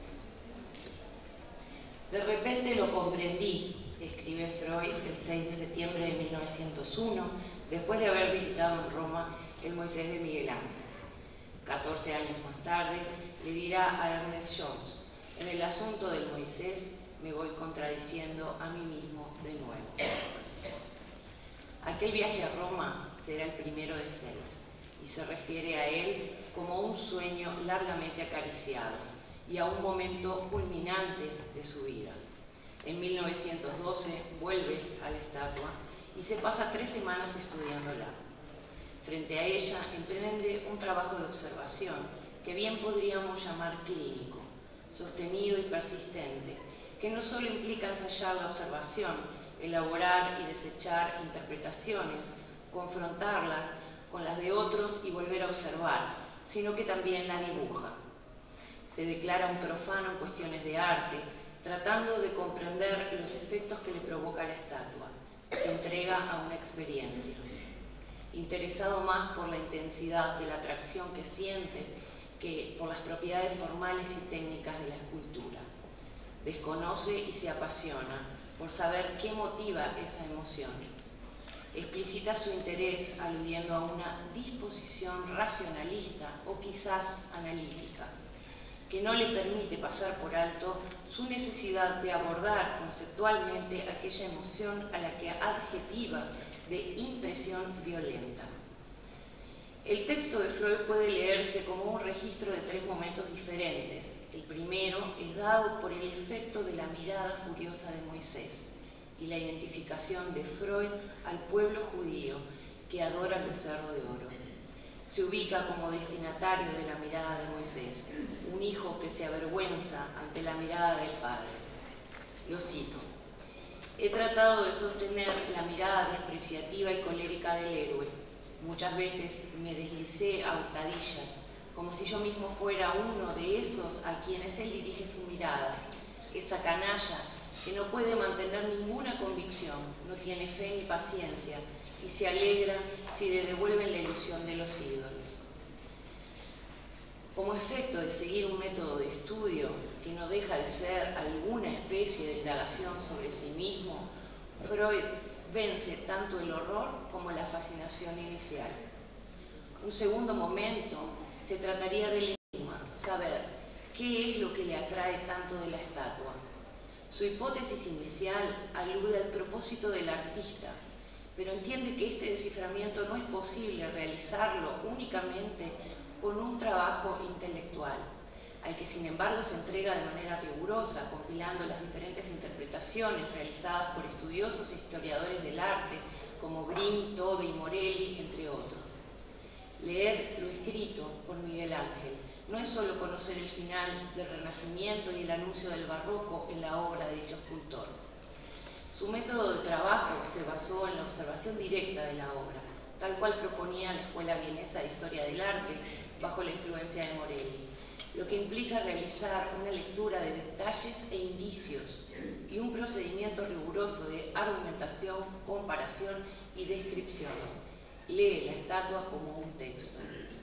De repente lo comprendí, escribe Freud el seis de septiembre de mil novecientos uno, después de haber visitado en Roma el Moisés de Miguel Ángel. catorce años más tarde, le dirá a Ernest Jones: en el asunto del Moisés me voy contradiciendo a mí mismo de nuevo. Aquel viaje a Roma será el primero de seis, y se refiere a él como un sueño largamente acariciado y a un momento culminante de su vida. En mil novecientos doce vuelve a la estatua y se pasa tres semanas estudiándola. Frente a ella emprende un trabajo de observación que bien podríamos llamar clínico, sostenido y persistente, que no solo implica ensayar la observación, elaborar y desechar interpretaciones, confrontarlas con las de otros y volver a observar, sino que también la dibuja. Se declara un profano en cuestiones de arte, tratando de comprender los efectos que le provoca la estatua. Se entrega a una experiencia. Interesado más por la intensidad de la atracción que siente que por las propiedades formales y técnicas de la escultura. Desconoce y se apasiona por saber qué motiva esa emoción. Explicita su interés aludiendo a una disposición racionalista o quizás analítica, que no le permite pasar por alto su necesidad de abordar conceptualmente aquella emoción a la que adjetiva de impresión violenta. El texto de Freud puede leerse como un registro de tres momentos diferentes. El primero es dado por el efecto de la mirada furiosa de Moisés y la identificación de Freud al pueblo judío que adora el becerro de oro. Se ubica como destinatario de la mirada de Moisés, un hijo que se avergüenza ante la mirada del padre. Lo cito: he tratado de sostener la mirada despreciativa y colérica del héroe. Muchas veces me deslicé a hurtadillas, como si yo mismo fuera uno de esos a quienes él dirige su mirada, esa canalla que no puede mantener ninguna convicción, no tiene fe ni paciencia, y se alegra si le devuelven la ilusión de los ídolos. Como efecto de seguir un método de estudio que no deja de ser alguna especie de indagación sobre sí mismo, Freud vence tanto el horror como la fascinación inicial. Un segundo momento se trataría del enigma, saber qué es lo que le atrae tanto de la estatua. Su hipótesis inicial alude al propósito del artista, pero entiende que este desciframiento no es posible realizarlo únicamente con un trabajo intelectual, al que sin embargo se entrega de manera rigurosa, compilando las diferentes interpretaciones realizadas por estudiosos e historiadores del arte, como Grimm, Tode y Morelli, entre otros. Leer lo escrito por Miguel Ángel no es solo conocer el final del Renacimiento y el anuncio del barroco en la obra de dicho escultor. Su método de trabajo se basó en la observación directa de la obra, tal cual proponía la Escuela Vienesa de Historia del Arte bajo la influencia de Morelli, lo que implica realizar una lectura de detalles e indicios y un procedimiento riguroso de argumentación, comparación y descripción. Lee la estatua como un texto.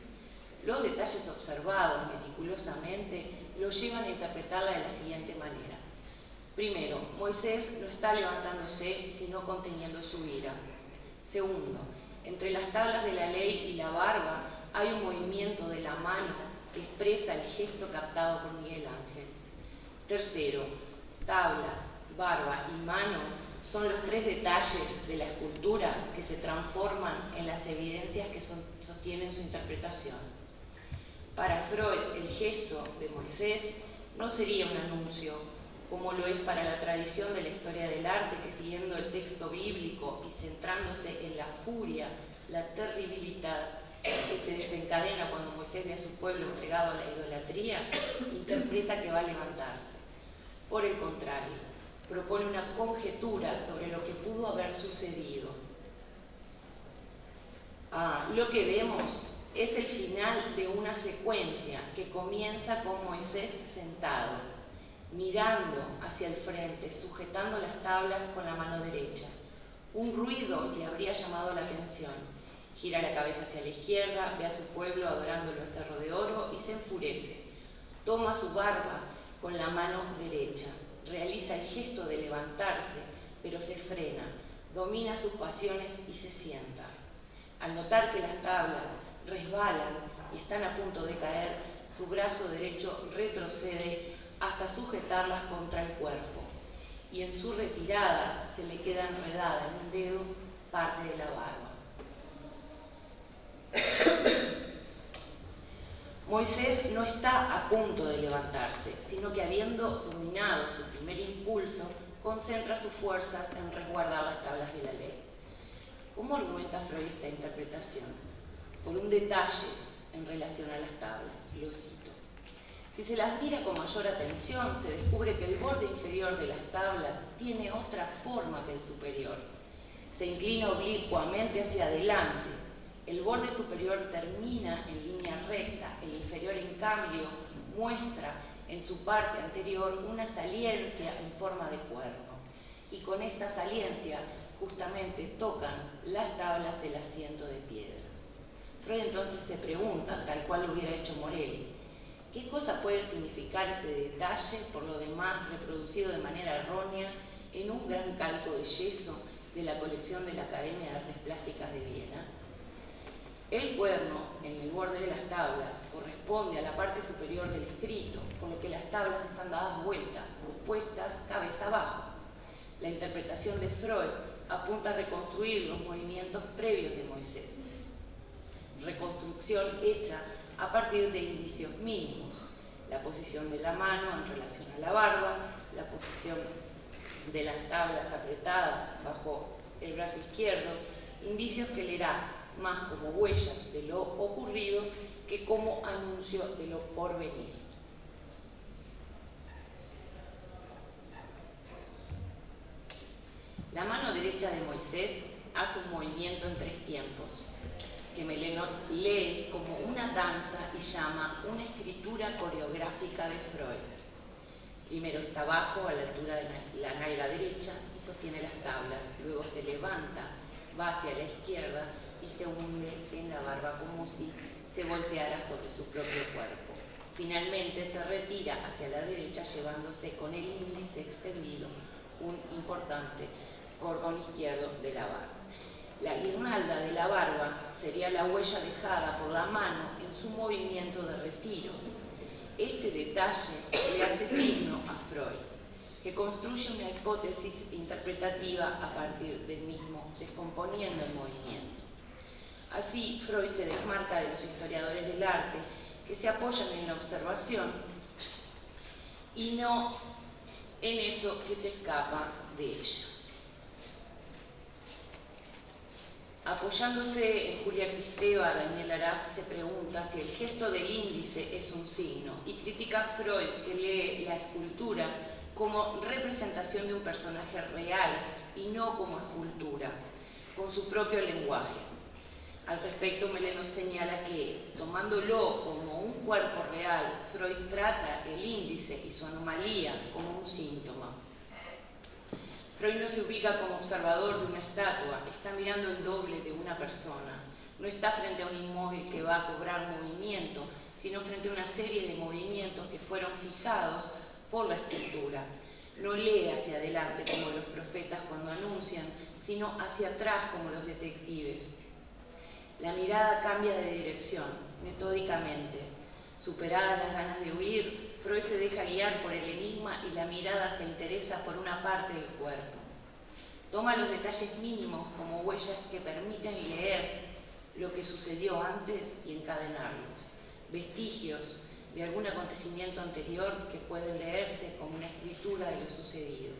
Los detalles observados meticulosamente lo llevan a interpretarla de la siguiente manera. Primero, Moisés no está levantándose, sino conteniendo su ira. Segundo, entre las tablas de la ley y la barba hay un movimiento de la mano que expresa el gesto captado por Miguel Ángel. Tercero, tablas, barba y mano son los tres detalles de la escultura que se transforman en las evidencias que son, sostienen su interpretación. Para Freud, el gesto de Moisés no sería un anuncio, como lo es para la tradición de la historia del arte, que siguiendo el texto bíblico y centrándose en la furia, la terribilidad que se desencadena cuando Moisés ve a su pueblo entregado a la idolatría, interpreta que va a levantarse. Por el contrario, propone una conjetura sobre lo que pudo haber sucedido. Ah, lo que vemos es el final de una secuencia que comienza con Moisés sentado, mirando hacia el frente, sujetando las tablas con la mano derecha. Un ruido le habría llamado la atención. Gira la cabeza hacia la izquierda, ve a su pueblo adorando el becerro de oro y se enfurece. Toma su barba con la mano derecha, realiza el gesto de levantarse, pero se frena, domina sus pasiones y se sienta. Al notar que las tablas resbalan y están a punto de caer, su brazo derecho retrocede hasta sujetarlas contra el cuerpo, y en su retirada se le queda enredada en un dedo parte de la barba. Moisés no está a punto de levantarse, sino que habiendo dominado su primer impulso, concentra sus fuerzas en resguardar las tablas de la ley. ¿Cómo argumenta Freud esta interpretación? Por un detalle en relación a las tablas, lo cito. Si se las mira con mayor atención, se descubre que el borde inferior de las tablas tiene otra forma que el superior. Se inclina oblicuamente hacia adelante. El borde superior termina en línea recta, el inferior, en cambio, muestra en su parte anterior una saliencia en forma de cuerno, y con esta saliencia justamente tocan las tablas del asiento de piedra. Freud entonces se pregunta, tal cual lo hubiera hecho Morelli, ¿qué cosa puede significar ese detalle, por lo demás reproducido de manera errónea en un gran calco de yeso de la colección de la Academia de Artes Plásticas de Viena? El cuerno, en el borde de las tablas, corresponde a la parte superior del escrito, por lo que las tablas están dadas vuelta, puestas cabeza abajo. La interpretación de Freud apunta a reconstruir los movimientos previos de Moisés. Reconstrucción hecha a partir de indicios mínimos: la posición de la mano en relación a la barba, la posición de las tablas apretadas bajo el brazo izquierdo, indicios que leerá más como huellas de lo ocurrido que como anuncio de lo porvenir. La mano derecha de Moisés hace un movimiento en tres tiempos, que Melenot lee como una danza y llama una escritura coreográfica de Freud. Primero está abajo, a la altura de la nalga derecha, y sostiene las tablas. Luego se levanta, va hacia la izquierda y se hunde en la barba como si se volteara sobre su propio cuerpo. Finalmente se retira hacia la derecha, llevándose con el índice extendido un importante cordón izquierdo de la barba. La guirnalda de la barba sería la huella dejada por la mano en su movimiento de retiro. Este detalle le hace signo a Freud, que construye una hipótesis interpretativa a partir del mismo, descomponiendo el movimiento. Así, Freud se desmarca de los historiadores del arte, que se apoyan en la observación y no en eso que se escapa de ella. Apoyándose en Julia Kristeva, Daniel Arás se pregunta si el gesto del índice es un signo, y critica a Freud, que lee la escultura como representación de un personaje real y no como escultura, con su propio lenguaje. Al respecto, Melenot señala que, tomándolo como un cuerpo real, Freud trata el índice y su anomalía como un síntoma. Freud no se ubica como observador de una estatua, está mirando el doble de una persona. No está frente a un inmóvil que va a cobrar movimiento, sino frente a una serie de movimientos que fueron fijados por la escultura. No lee hacia adelante como los profetas cuando anuncian, sino hacia atrás como los detectives. La mirada cambia de dirección, metódicamente. Superadas las ganas de huir, Freud se deja guiar por el enigma y la mirada se interesa por una parte del cuerpo. Toma los detalles mínimos como huellas que permiten leer lo que sucedió antes y encadenarlos, vestigios de algún acontecimiento anterior que pueden leerse como una escritura de lo sucedido.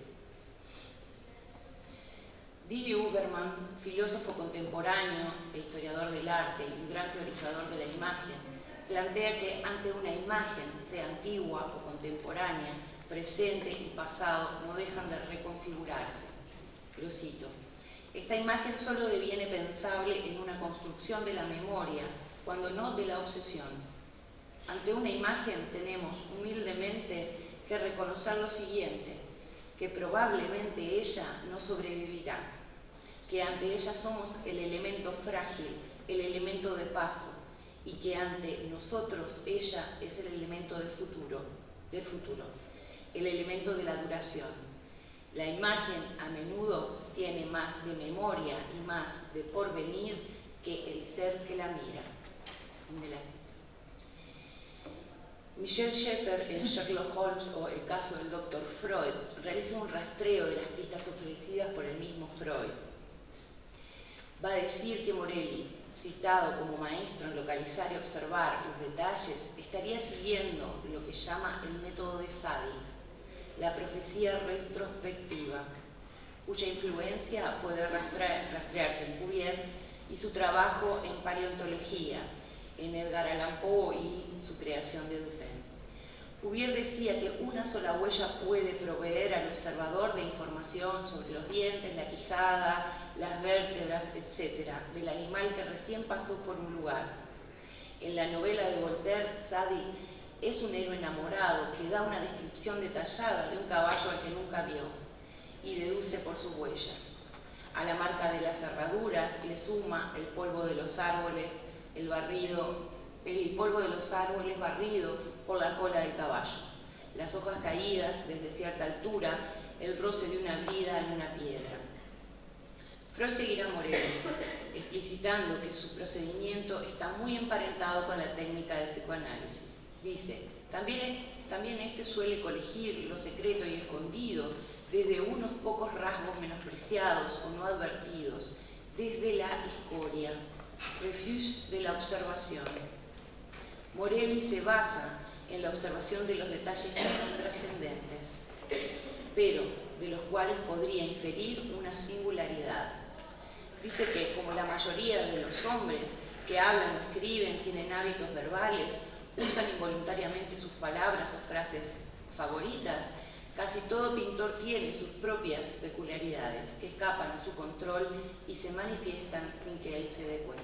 Didier Huberman, filósofo contemporáneo e historiador del arte y un gran teorizador de la imagen, plantea que ante una imagen, sea antigua o contemporánea, presente y pasado, no dejan de reconfigurarse. Lo cito: esta imagen solo deviene pensable en una construcción de la memoria, cuando no de la obsesión. Ante una imagen tenemos humildemente que reconocer lo siguiente, que probablemente ella no sobrevivirá, que ante ella somos el elemento frágil, el elemento de paso, y que ante nosotros ella es el elemento del futuro, del futuro, el elemento de la duración. La imagen a menudo tiene más de memoria y más de porvenir que el ser que la mira. Me la cito. Michel Schaeffer, en Sherlock Holmes o el caso del doctor Freud, realiza un rastreo de las pistas ofrecidas por el mismo Freud. Va a decir que Morelli, citado como maestro en localizar y observar los detalles, estaría siguiendo lo que llama el método de Sadi, la profecía retrospectiva, cuya influencia puede rastrear, rastrearse en Cuvier y su trabajo en paleontología, en Edgar Allan Poe y su creación de Dupin. Cuvier decía que una sola huella puede proveer al observador de información sobre los dientes, la quijada, las vértebras, etcétera, del animal que recién pasó por un lugar. En la novela de Voltaire, Sadi es un héroe enamorado que da una descripción detallada de un caballo al que nunca vio y deduce por sus huellas. A la marca de las cerraduras le suma el polvo de los árboles, el barrido, el polvo de los árboles barrido por la cola del caballo, las hojas caídas desde cierta altura, el roce de una brida en una piedra. Freud seguirá a Morelli, explicitando que su procedimiento está muy emparentado con la técnica del psicoanálisis. Dice, también, es, también este suele colegir lo secreto y escondido desde unos pocos rasgos menospreciados o no advertidos, desde la escoria, refuse de la observación. Morelli se basa en la observación de los detalles menos trascendentes, pero de los cuales podría inferir una singularidad. Dice que, como la mayoría de los hombres que hablan o escriben tienen hábitos verbales, usan involuntariamente sus palabras o frases favoritas, casi todo pintor tiene sus propias peculiaridades que escapan a su control y se manifiestan sin que él se dé cuenta.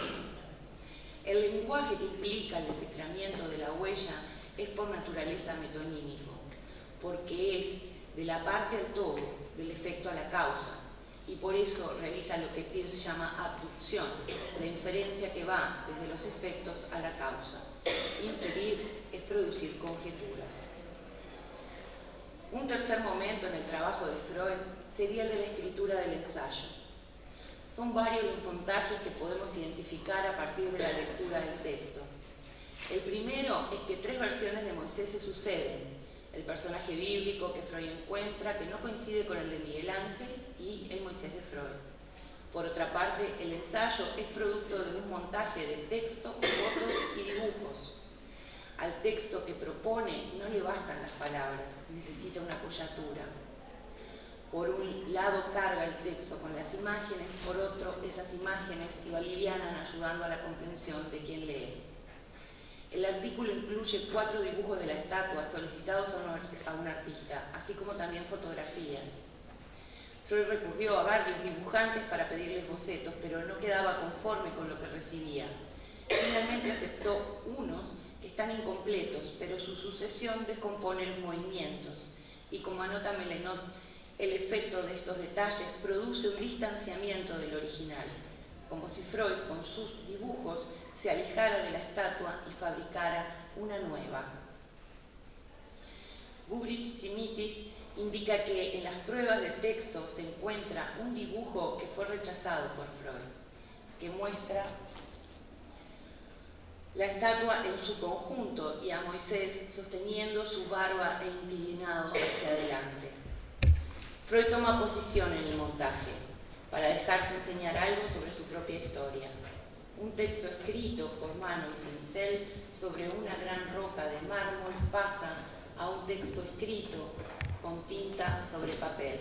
El lenguaje que implica el desciframiento de la huella es por naturaleza metonímico, porque es de la parte al todo, del efecto a la causa, y por eso realiza lo que Peirce llama abducción, la inferencia que va desde los efectos a la causa. Inferir es producir conjeturas. Un tercer momento en el trabajo de Freud sería el de la escritura del ensayo. Son varios los montajes que podemos identificar a partir de la lectura del texto. El primero es que tres versiones de Moisés se suceden. El personaje bíblico que Freud encuentra, que no coincide con el de Miguel Ángel, y el Moisés de Freud. Por otra parte, el ensayo es producto de un montaje de texto, fotos y dibujos. Al texto que propone no le bastan las palabras, necesita una apoyatura. Por un lado carga el texto con las imágenes, por otro esas imágenes lo alivianan ayudando a la comprensión de quien lee. El artículo incluye cuatro dibujos de la estatua solicitados a un artista, así como también fotografías. Freud recurrió a varios dibujantes para pedirles bocetos, pero no quedaba conforme con lo que recibía. Finalmente aceptó unos que están incompletos, pero su sucesión descompone los movimientos. Y como anota Melenot, el efecto de estos detalles produce un distanciamiento del original, como si Freud con sus dibujos se alejara de la estatua y fabricara una nueva. Bubrich-Simitis indica que en las pruebas de texto se encuentra un dibujo que fue rechazado por Freud, que muestra la estatua en su conjunto y a Moisés sosteniendo su barba e inclinado hacia adelante. Freud toma posición en el montaje para dejarse enseñar algo sobre su propia historia. Un texto escrito por mano y cincel sobre una gran roca de mármol pasa a un texto escrito con tinta sobre papel.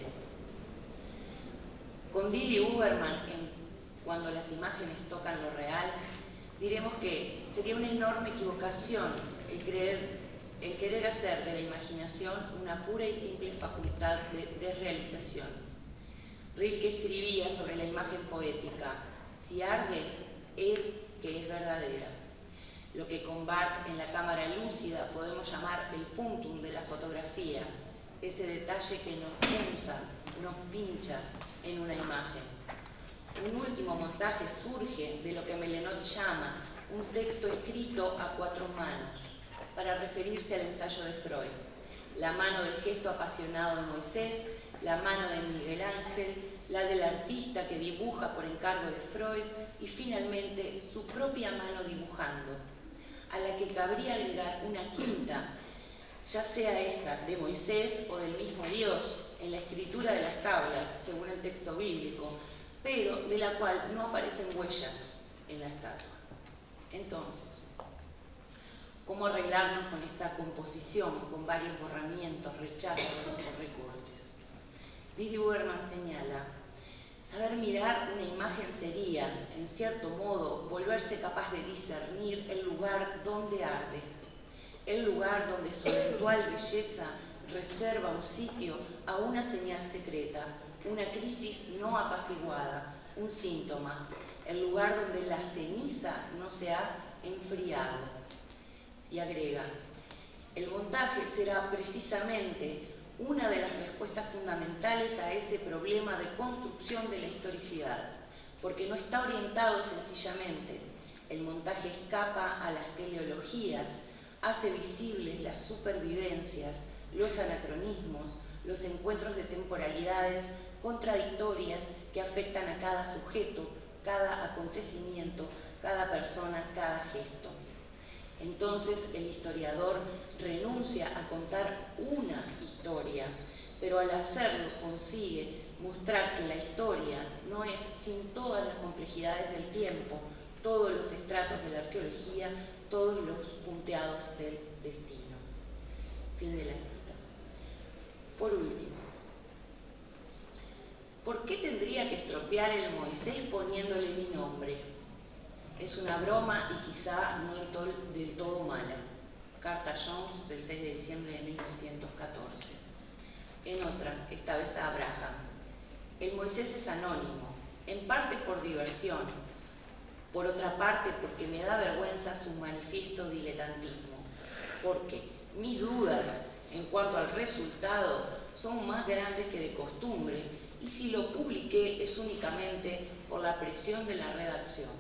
Con Didi Huberman, en Cuando las imágenes tocan lo real, diremos que sería una enorme equivocación el, creer, el querer hacer de la imaginación una pura y simple facultad de desrealización. Rilke escribía sobre la imagen poética: si arde, es que es verdadera. Lo que con Barthes en la cámara lúcida podemos llamar el puntum de la fotografía, ese detalle que nos punza, nos pincha en una imagen. Un último montaje surge de lo que Melenot llama un texto escrito a cuatro manos, para referirse al ensayo de Freud. La mano del gesto apasionado de Moisés, la mano de Miguel Ángel, la del artista que dibuja por encargo de Freud y finalmente su propia mano dibujando, a la que cabría agregar una quinta, ya sea esta de Moisés o del mismo Dios, en la escritura de las tablas, según el texto bíblico, pero de la cual no aparecen huellas en la estatua. Entonces, ¿cómo arreglarnos con esta composición, con varios borramientos, rechazos o recortes? Didi Huberman señala: saber mirar una imagen sería, en cierto modo, volverse capaz de discernir el lugar donde arde, el lugar donde su eventual belleza reserva un sitio a una señal secreta, una crisis no apaciguada, un síntoma, el lugar donde la ceniza no se ha enfriado. Y agrega: El montaje será precisamente una de las respuestas fundamentales a ese problema de construcción de la historicidad, porque no está orientado sencillamente. El montaje escapa a las teleologías, hace visibles las supervivencias, los anacronismos, los encuentros de temporalidades contradictorias que afectan a cada sujeto, cada acontecimiento, cada persona, cada gesto. Entonces el historiador renuncia a contar una historia, pero al hacerlo consigue mostrar que la historia no es, sin todas las complejidades del tiempo, todos los estratos de la arqueología, todos los punteados del destino. Fin de la cita. Por último, ¿por qué tendría que estropear el Moisés poniéndole mi nombre? Es una broma y quizá no del todo, del todo mala. Carta Jones del seis de diciembre de mil novecientos catorce. En otra, esta vez a Abraham. El Moisés es anónimo, en parte por diversión, por otra parte porque me da vergüenza su manifiesto diletantismo, porque mis dudas en cuanto al resultado son más grandes que de costumbre, y si lo publiqué es únicamente por la presión de la redacción.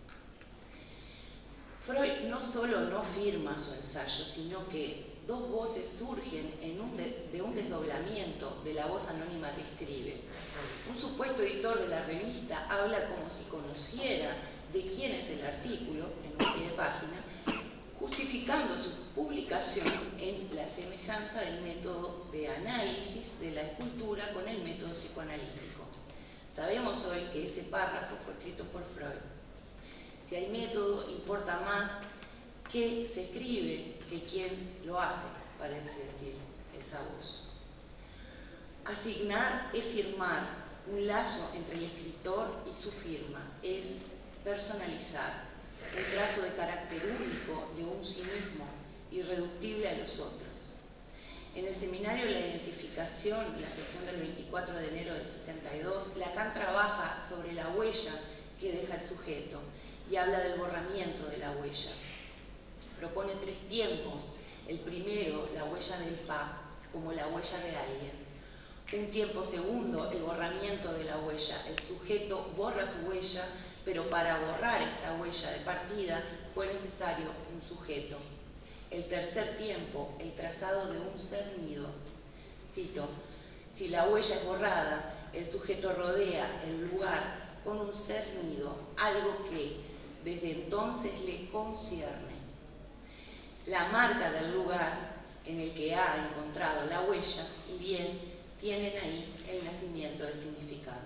Freud no solo no firma su ensayo, sino que dos voces surgen en un de, de un desdoblamiento de la voz anónima que escribe. Un supuesto editor de la revista habla como si conociera de quién es el artículo, en un pie de página, justificando su publicación en la semejanza del método de análisis de la escultura con el método psicoanalítico. Sabemos hoy que ese párrafo fue escrito por Freud. Si hay método, importa más qué se escribe que quién lo hace, parece decir esa voz. Asignar es firmar un lazo entre el escritor y su firma, es personalizar, un trazo de carácter único de un sí mismo, irreductible a los otros. En el seminario La Identificación, la sesión del veinticuatro de enero del sesenta y dos, Lacan trabaja sobre la huella que deja el sujeto y habla del borramiento de la huella. Propone tres tiempos. El primero, la huella del pa, como la huella de alguien. Un tiempo segundo, el borramiento de la huella. El sujeto borra su huella, pero para borrar esta huella de partida fue necesario un sujeto. El tercer tiempo, el trazado de un cernido. Cito: si la huella es borrada, el sujeto rodea el lugar con un cernido, algo que desde entonces le concierne. La marca del lugar en el que ha encontrado la huella, y bien, tienen ahí el nacimiento del significante.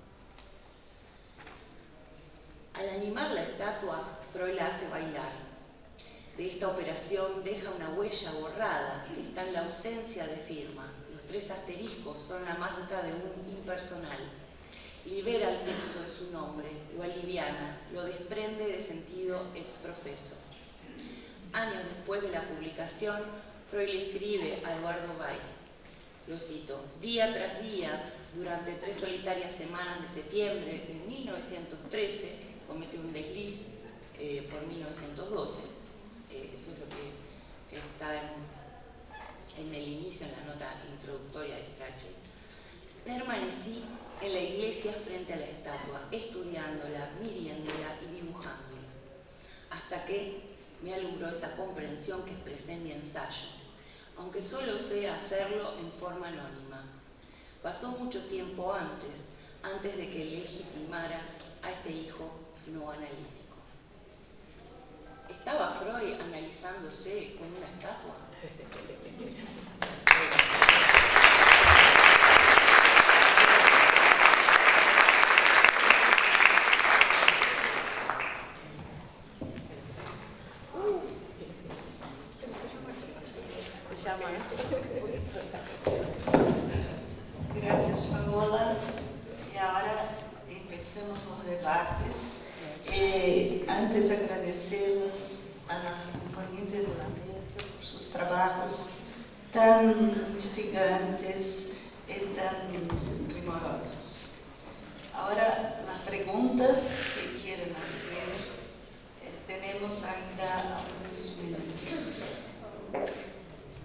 Al animar la estatua, Freud la hace bailar. De esta operación deja una huella borrada que está en la ausencia de firma. Los tres asteriscos son la marca de un impersonal. Libera el texto de su nombre, lo aliviana, lo desprende de sentido exprofeso. Años después de la publicación, Freud le escribe a Eduardo Weiss, lo cito: día tras día, durante tres solitarias semanas de septiembre de mil novecientos trece, comete un desliz eh, por mil novecientos doce, eh, eso es lo que está en, en el inicio, en la nota introductoria de Strachey. Permanecí en la iglesia frente a la estatua, estudiándola, midiéndola y dibujándola, hasta que me alumbró esa comprensión que expresé en mi ensayo, aunque solo sé hacerlo en forma anónima. Pasó mucho tiempo antes, antes de que legitimara a este hijo no analítico. ¿Estaba Freud analizándose con una estatua? Gracias, Paola. Y ahora empecemos los debates. Eh, antes agradecerles a la componente de la mesa por sus trabajos tan instigantes y tan primorosos. Ahora, las preguntas que quieren hacer, eh, tenemos ainda algunos minutos.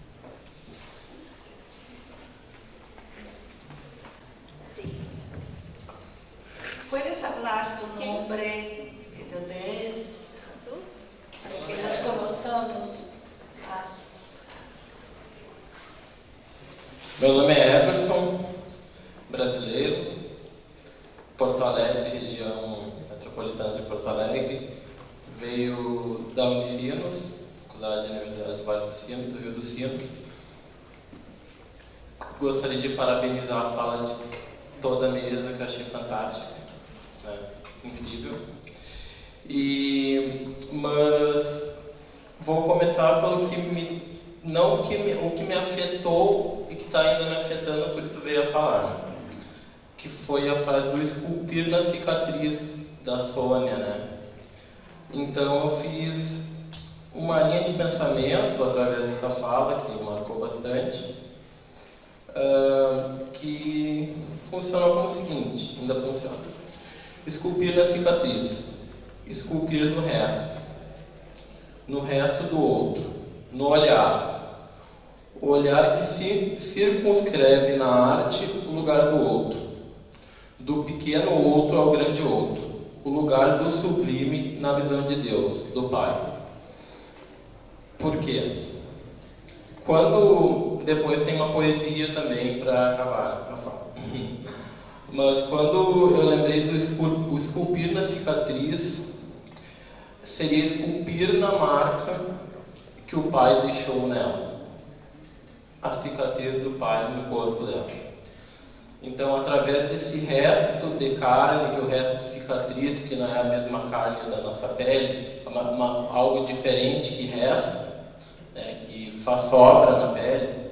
falar do nome que Deus des, para que nós conheçamos as... Meu nome é Everson, brasileiro, Porto Alegre, região metropolitana de Porto Alegre. Veio da Unicinos, Faculdade da Universidade do Vale dos Sinos, do Rio dos Sinos. Gostaria de parabenizar a fala de toda a mesa, que eu achei fantástica, né? Incrível. E, mas vou começar pelo que me, não que me, o que me afetou e que está ainda me afetando, por isso veio a falar, que foi a frase do esculpir na cicatriz da Sônia, né? Então eu fiz uma linha de pensamento através dessa fala, que marcou bastante, uh, que funcionou como o seguinte, ainda funciona. Esculpir na cicatriz, esculpir no resto, no resto do outro, no olhar. O olhar que se circunscreve na arte o lugar do outro, do pequeno outro ao grande outro, o lugar do sublime na visão de Deus, do Pai. Por quê? Quando, depois tem uma poesia também para acabar a fala. Mas quando eu lembrei do esculpir, o esculpir na cicatriz, seria esculpir na marca que o Pai deixou nela. A cicatriz do Pai no corpo dela. Então, através desse resto de carne, que é o resto de cicatriz, que não é a mesma carne da nossa pele, é uma, uma, algo diferente que resta, né, que faz sobra na pele,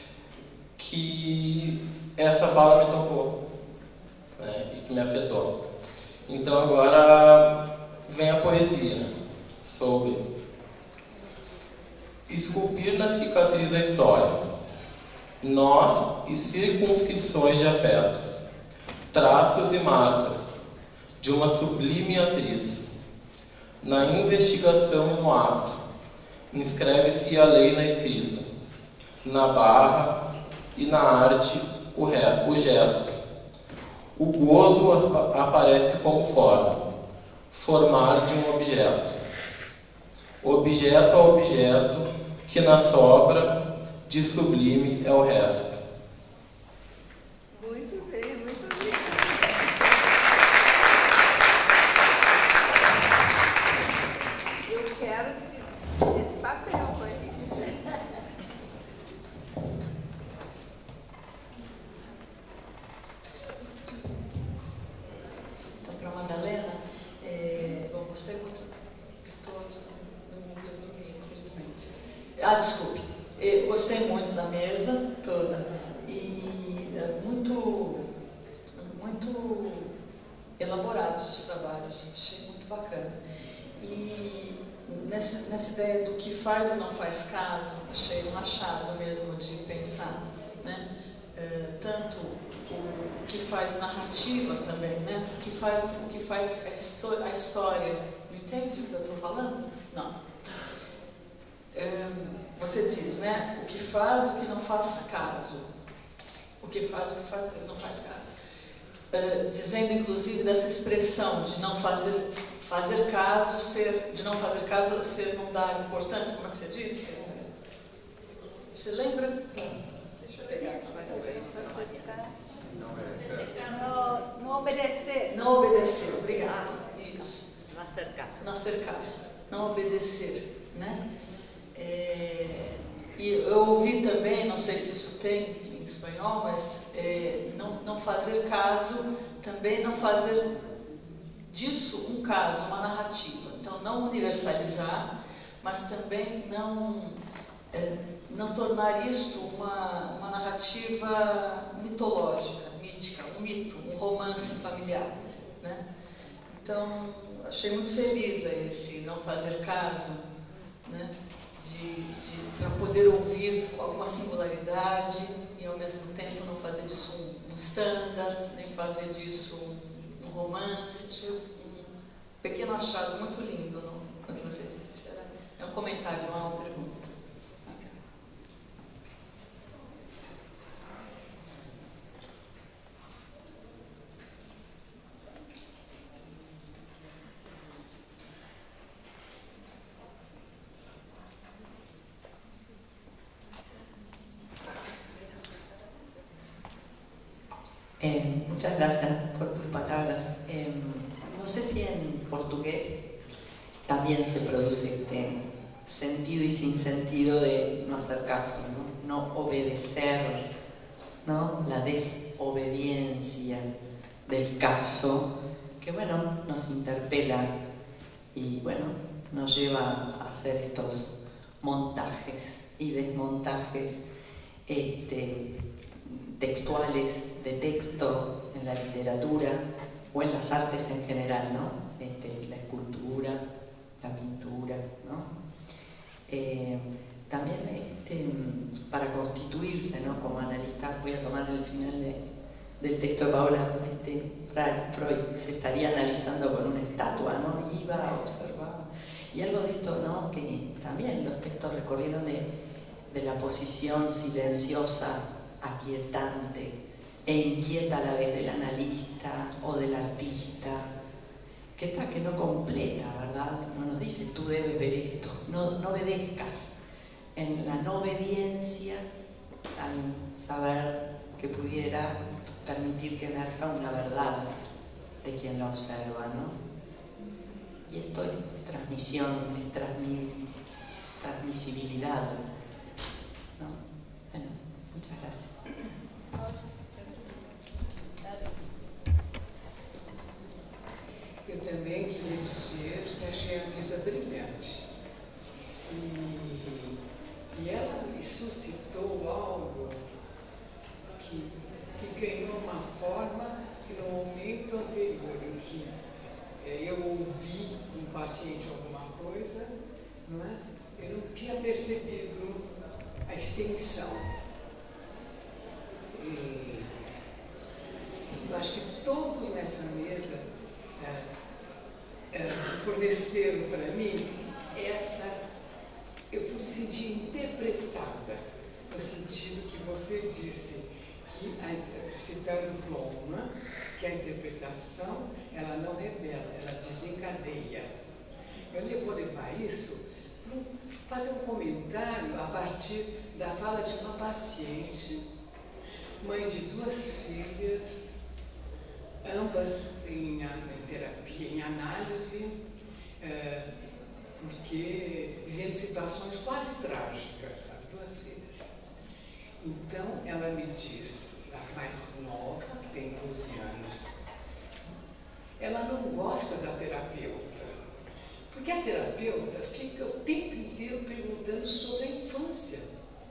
que essa fala me tocou, né, e que me afetou. Então, agora vem a poesia, né, sobre esculpir na cicatriz da história. Nós e circunscrições de afetos, traços e marcas de uma sublime atriz. Na investigação e no ato, inscreve-se a lei na escrita, na barra e na arte o, re, o gesto. O gozo aparece como forma, formar de um objeto. Objeto a objeto que na sobra de sublime é o resto. Muito bem, muito bem. Eu quero esse papel aí. Então, para a Madalena, é, bom, gostei muito de todos, não me fez dormir, infelizmente. Ah, desculpe. Eu gostei muito da mesa toda e é, muito, muito elaborados os trabalhos, achei muito bacana. E nessa, nessa ideia do que faz e não faz caso, achei um achado mesmo de pensar, né? É, tanto o que faz narrativa também, né? O que faz, o que faz a, histó a história, me entende o que eu estou falando? Não. É, você diz, né? O que faz, o que não faz caso. O que faz, o que faz, o que não faz caso. Uh, dizendo, inclusive, dessa expressão de não fazer, fazer caso, ser, de não fazer caso, ser não dar importância, como é que você disse? Você lembra? Deixa eu pegar. Não, não obedecer. Não obedecer, obrigada. Isso. Não hacer caso. Não hacer caso. Não obedecer, né? É, e eu ouvi também, não sei se isso tem em espanhol, mas é, não, não fazer caso, também não fazer disso um caso, uma narrativa. Então, não universalizar, mas também não, é, não tornar isto uma, uma narrativa mitológica, mítica, um mito, um romance familiar, né? Então, achei muito feliz a esse não fazer caso, né? De, de, para poder ouvir com alguma singularidade e ao mesmo tempo não fazer disso um, um standard, nem fazer disso um, um romance. Achei um pequeno achado muito lindo no, no que você disse. É um comentário, não é uma pergunta. Eh, muchas gracias por tus palabras. Eh, no sé si en portugués también se produce este sentido y sinsentido de no hacer caso, no, no obedecer, ¿no? La desobediencia del caso, que bueno, nos interpela y bueno, nos lleva a hacer estos montajes y desmontajes este, textuales, de texto en la literatura o en las artes en general, ¿no? Este, la escultura, la pintura, ¿no? Eh, también este, para constituirse, ¿no? Como analista, voy a tomar el final de, del texto de Paola, este, Freud se estaría analizando con una estatua, ¿no? Iba, observaba. Y algo de esto, ¿no? Que también los textos recorrieron de, de la posición silenciosa, aquietante e inquieta a la vez del analista o del artista, que está que no completa, ¿verdad? No nos dice tú debes ver esto, no, no obedezcas. En la no obediencia al saber que pudiera permitir que emerja una verdad de quien la observa, ¿no? Y esto es transmisión, es transmi transmisibilidad, ¿no? Bueno, muchas gracias. Eu também queria dizer que achei a mesa brilhante. E, e ela me suscitou algo que, que ganhou uma forma que no momento anterior em que é, eu ouvi um paciente alguma coisa, não é? Eu não tinha percebido a extensão. E eu acho que todos nessa mesa é, é, forneceram para mim essa... Eu fui me sentir interpretada, no sentido que você disse, que, citando Blom, né, que a interpretação ela não revela, ela desencadeia. Eu vou levar isso para fazer um comentário a partir da fala de uma paciente, mãe de duas filhas, ambas em, em terapia, em análise, é, porque vivendo situações quase trágicas, as duas filhas. Então, ela me diz, a mais nova, que tem doze anos, ela não gosta da terapeuta, porque a terapeuta fica o tempo inteiro perguntando sobre a infância.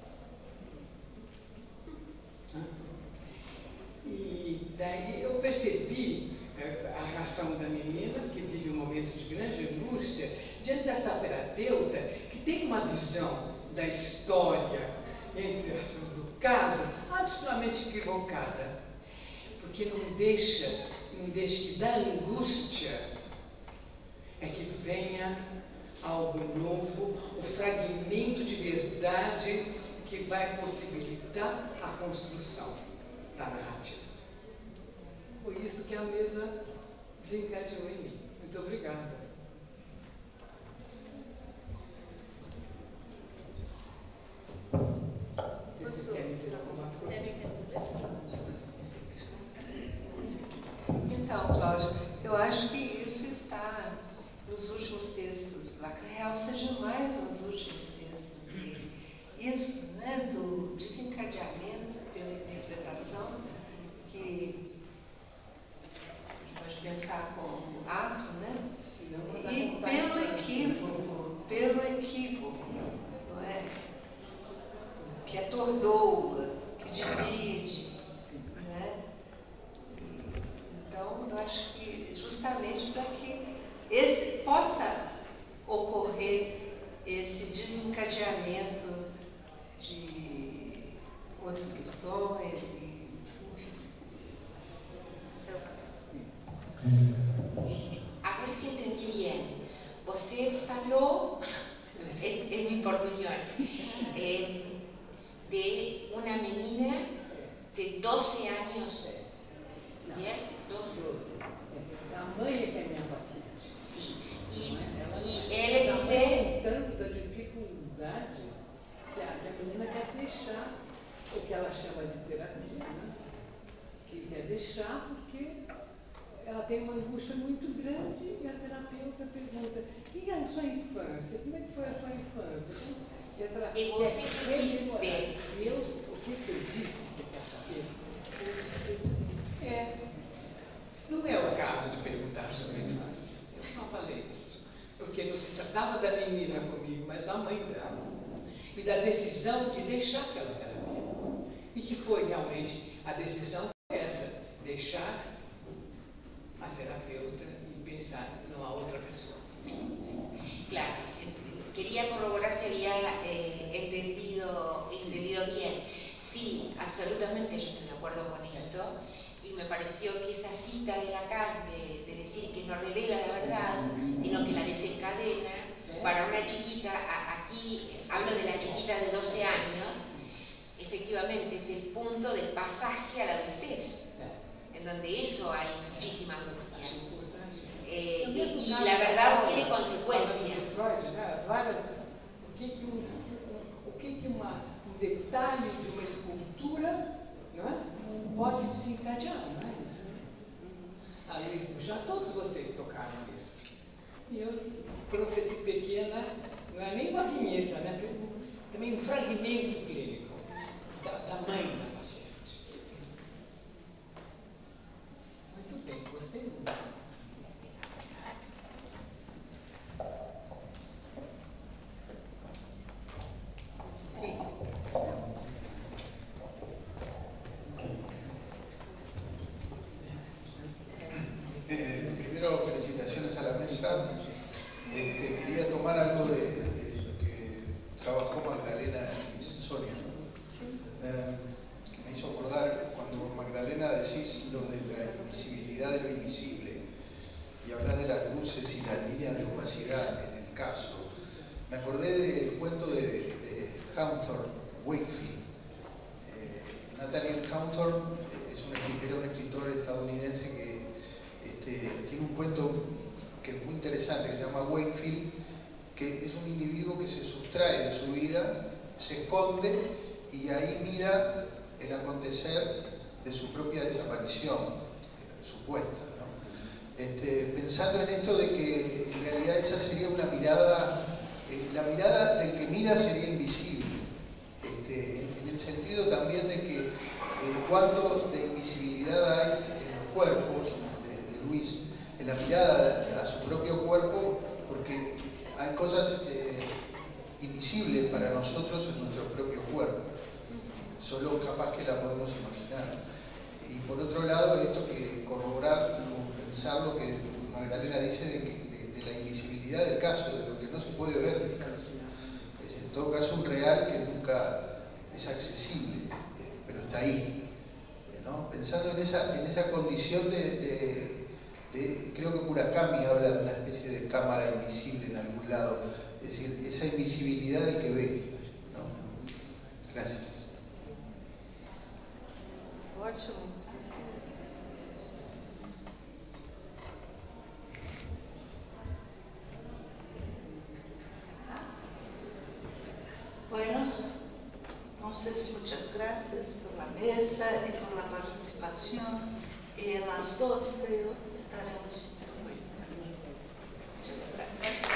E daí eu percebi a reação da menina, que vive um momento de grande angústia, diante dessa terapeuta, que tem uma visão da história, entre aspas, do caso, absolutamente equivocada. Porque não deixa, não deixa que da angústia é que venha algo novo, o fragmento de verdade que vai possibilitar a construção da narrativa. Foi isso que a mesa desencadeou em mim. Muito obrigada. Vocês querem dizer alguma coisa? Então, Cláudia, eu acho que isso está nos últimos textos do Lacan, realça demais nos últimos textos dele. Isso, né, do desencadeamento pela interpretação, que a gente pode pensar como ato, né? E pelo equívoco, pelo equívoco, não é? Que atordoa, que divide, né? Então, eu acho que justamente para que esse, possa ocorrer esse desencadeamento de outras questões, e, enfim. Agora, se entendi bem, você falou, é, é em português, é, de uma menina de doze anos. dez, doze. A mãe é que é minha paciente. Sim. E, ela, e ela dizer... tanto da dificuldade que a, que a menina quer deixar o que ela chama de terapia, né? Que quer deixar porque ela tem uma angústia muito grande e a terapeuta pergunta: e a sua infância? Como é que foi a sua infância? E a terapeuta, e você quer disse? eu, o que eu disse, você quer saber? Eu disse assim, é, não é o caso de perguntar sobre a infância. Eu só falei isso, porque não se tratava da menina comigo, mas da mãe dela. E da decisão de deixar aquela terapia. E que foi realmente a decisão essa, deixar a terapeuta y pensar no a otra persona. Claro, quería corroborar si había eh, entendido, entendido bien. Sí, absolutamente yo estoy de acuerdo con esto y me pareció que esa cita de Lacan de, de decir que no revela la verdad, sino que la desencadena, para una chiquita, a, aquí hablo de la chiquita de doce años, efectivamente es el punto del pasaje a la adultez, en donde eso hay muchísima angustia. Eh, y, y la verdad tiene consecuencias. Freud, né? As várias, o que que um, um, o que que uma, um detalhe de uma escultura, não é? Pode desencadear, não é? A Luiz, já todos vocês tocaram isso. E eu trouxe esse pequena, não é nem uma vinheta, né? Também um fragmento clínico da, da mãe da paciente. Muito bem, gostei muito. Eh, primero, felicitaciones a la mesa. Este, quería tomar algo de, de, de lo que trabajó Magdalena y Sonia. Eh, me hizo acordar cuando Magdalena decís lo de la invisibilidad de lo invisible y hablas de las luces y las líneas de opacidad en el caso. Me acordé del cuento de, de Hawthorne Wakefield. Eh, Nathaniel Hawthorne es un, era un escritor estadounidense que este, tiene un cuento que es muy interesante, que se llama Wakefield, que es un individuo que se sustrae de su vida, se esconde y ahí mira el acontecer de su propia desaparición, supuesta, ¿no? Este, pensando en esto de que en realidad esa sería una mirada, eh, la mirada del que mira sería invisible, este, en, en el sentido también de que eh, cuánto de invisibilidad hay en los cuerpos de, de Luis, en la mirada a su propio cuerpo, porque hay cosas eh, invisibles para nosotros en nuestro propio cuerpo, solo capaz que la podemos imaginar. Y por otro lado, esto que corroborar, pensar lo que Magdalena dice de, que, de, de la invisibilidad del caso, de lo que no se puede ver del caso. Es en todo caso un real que nunca es accesible, eh, pero está ahí, ¿no? Pensando en esa, en esa condición de, de De, creo que Murakami habla de una especie de cámara invisible en algún lado, es decir, esa invisibilidad del que ve, ¿no? Gracias. Ótimo. Bueno, entonces muchas gracias por la mesa y por la participación. Y en las dos, creo, estaremos. Muchas gracias.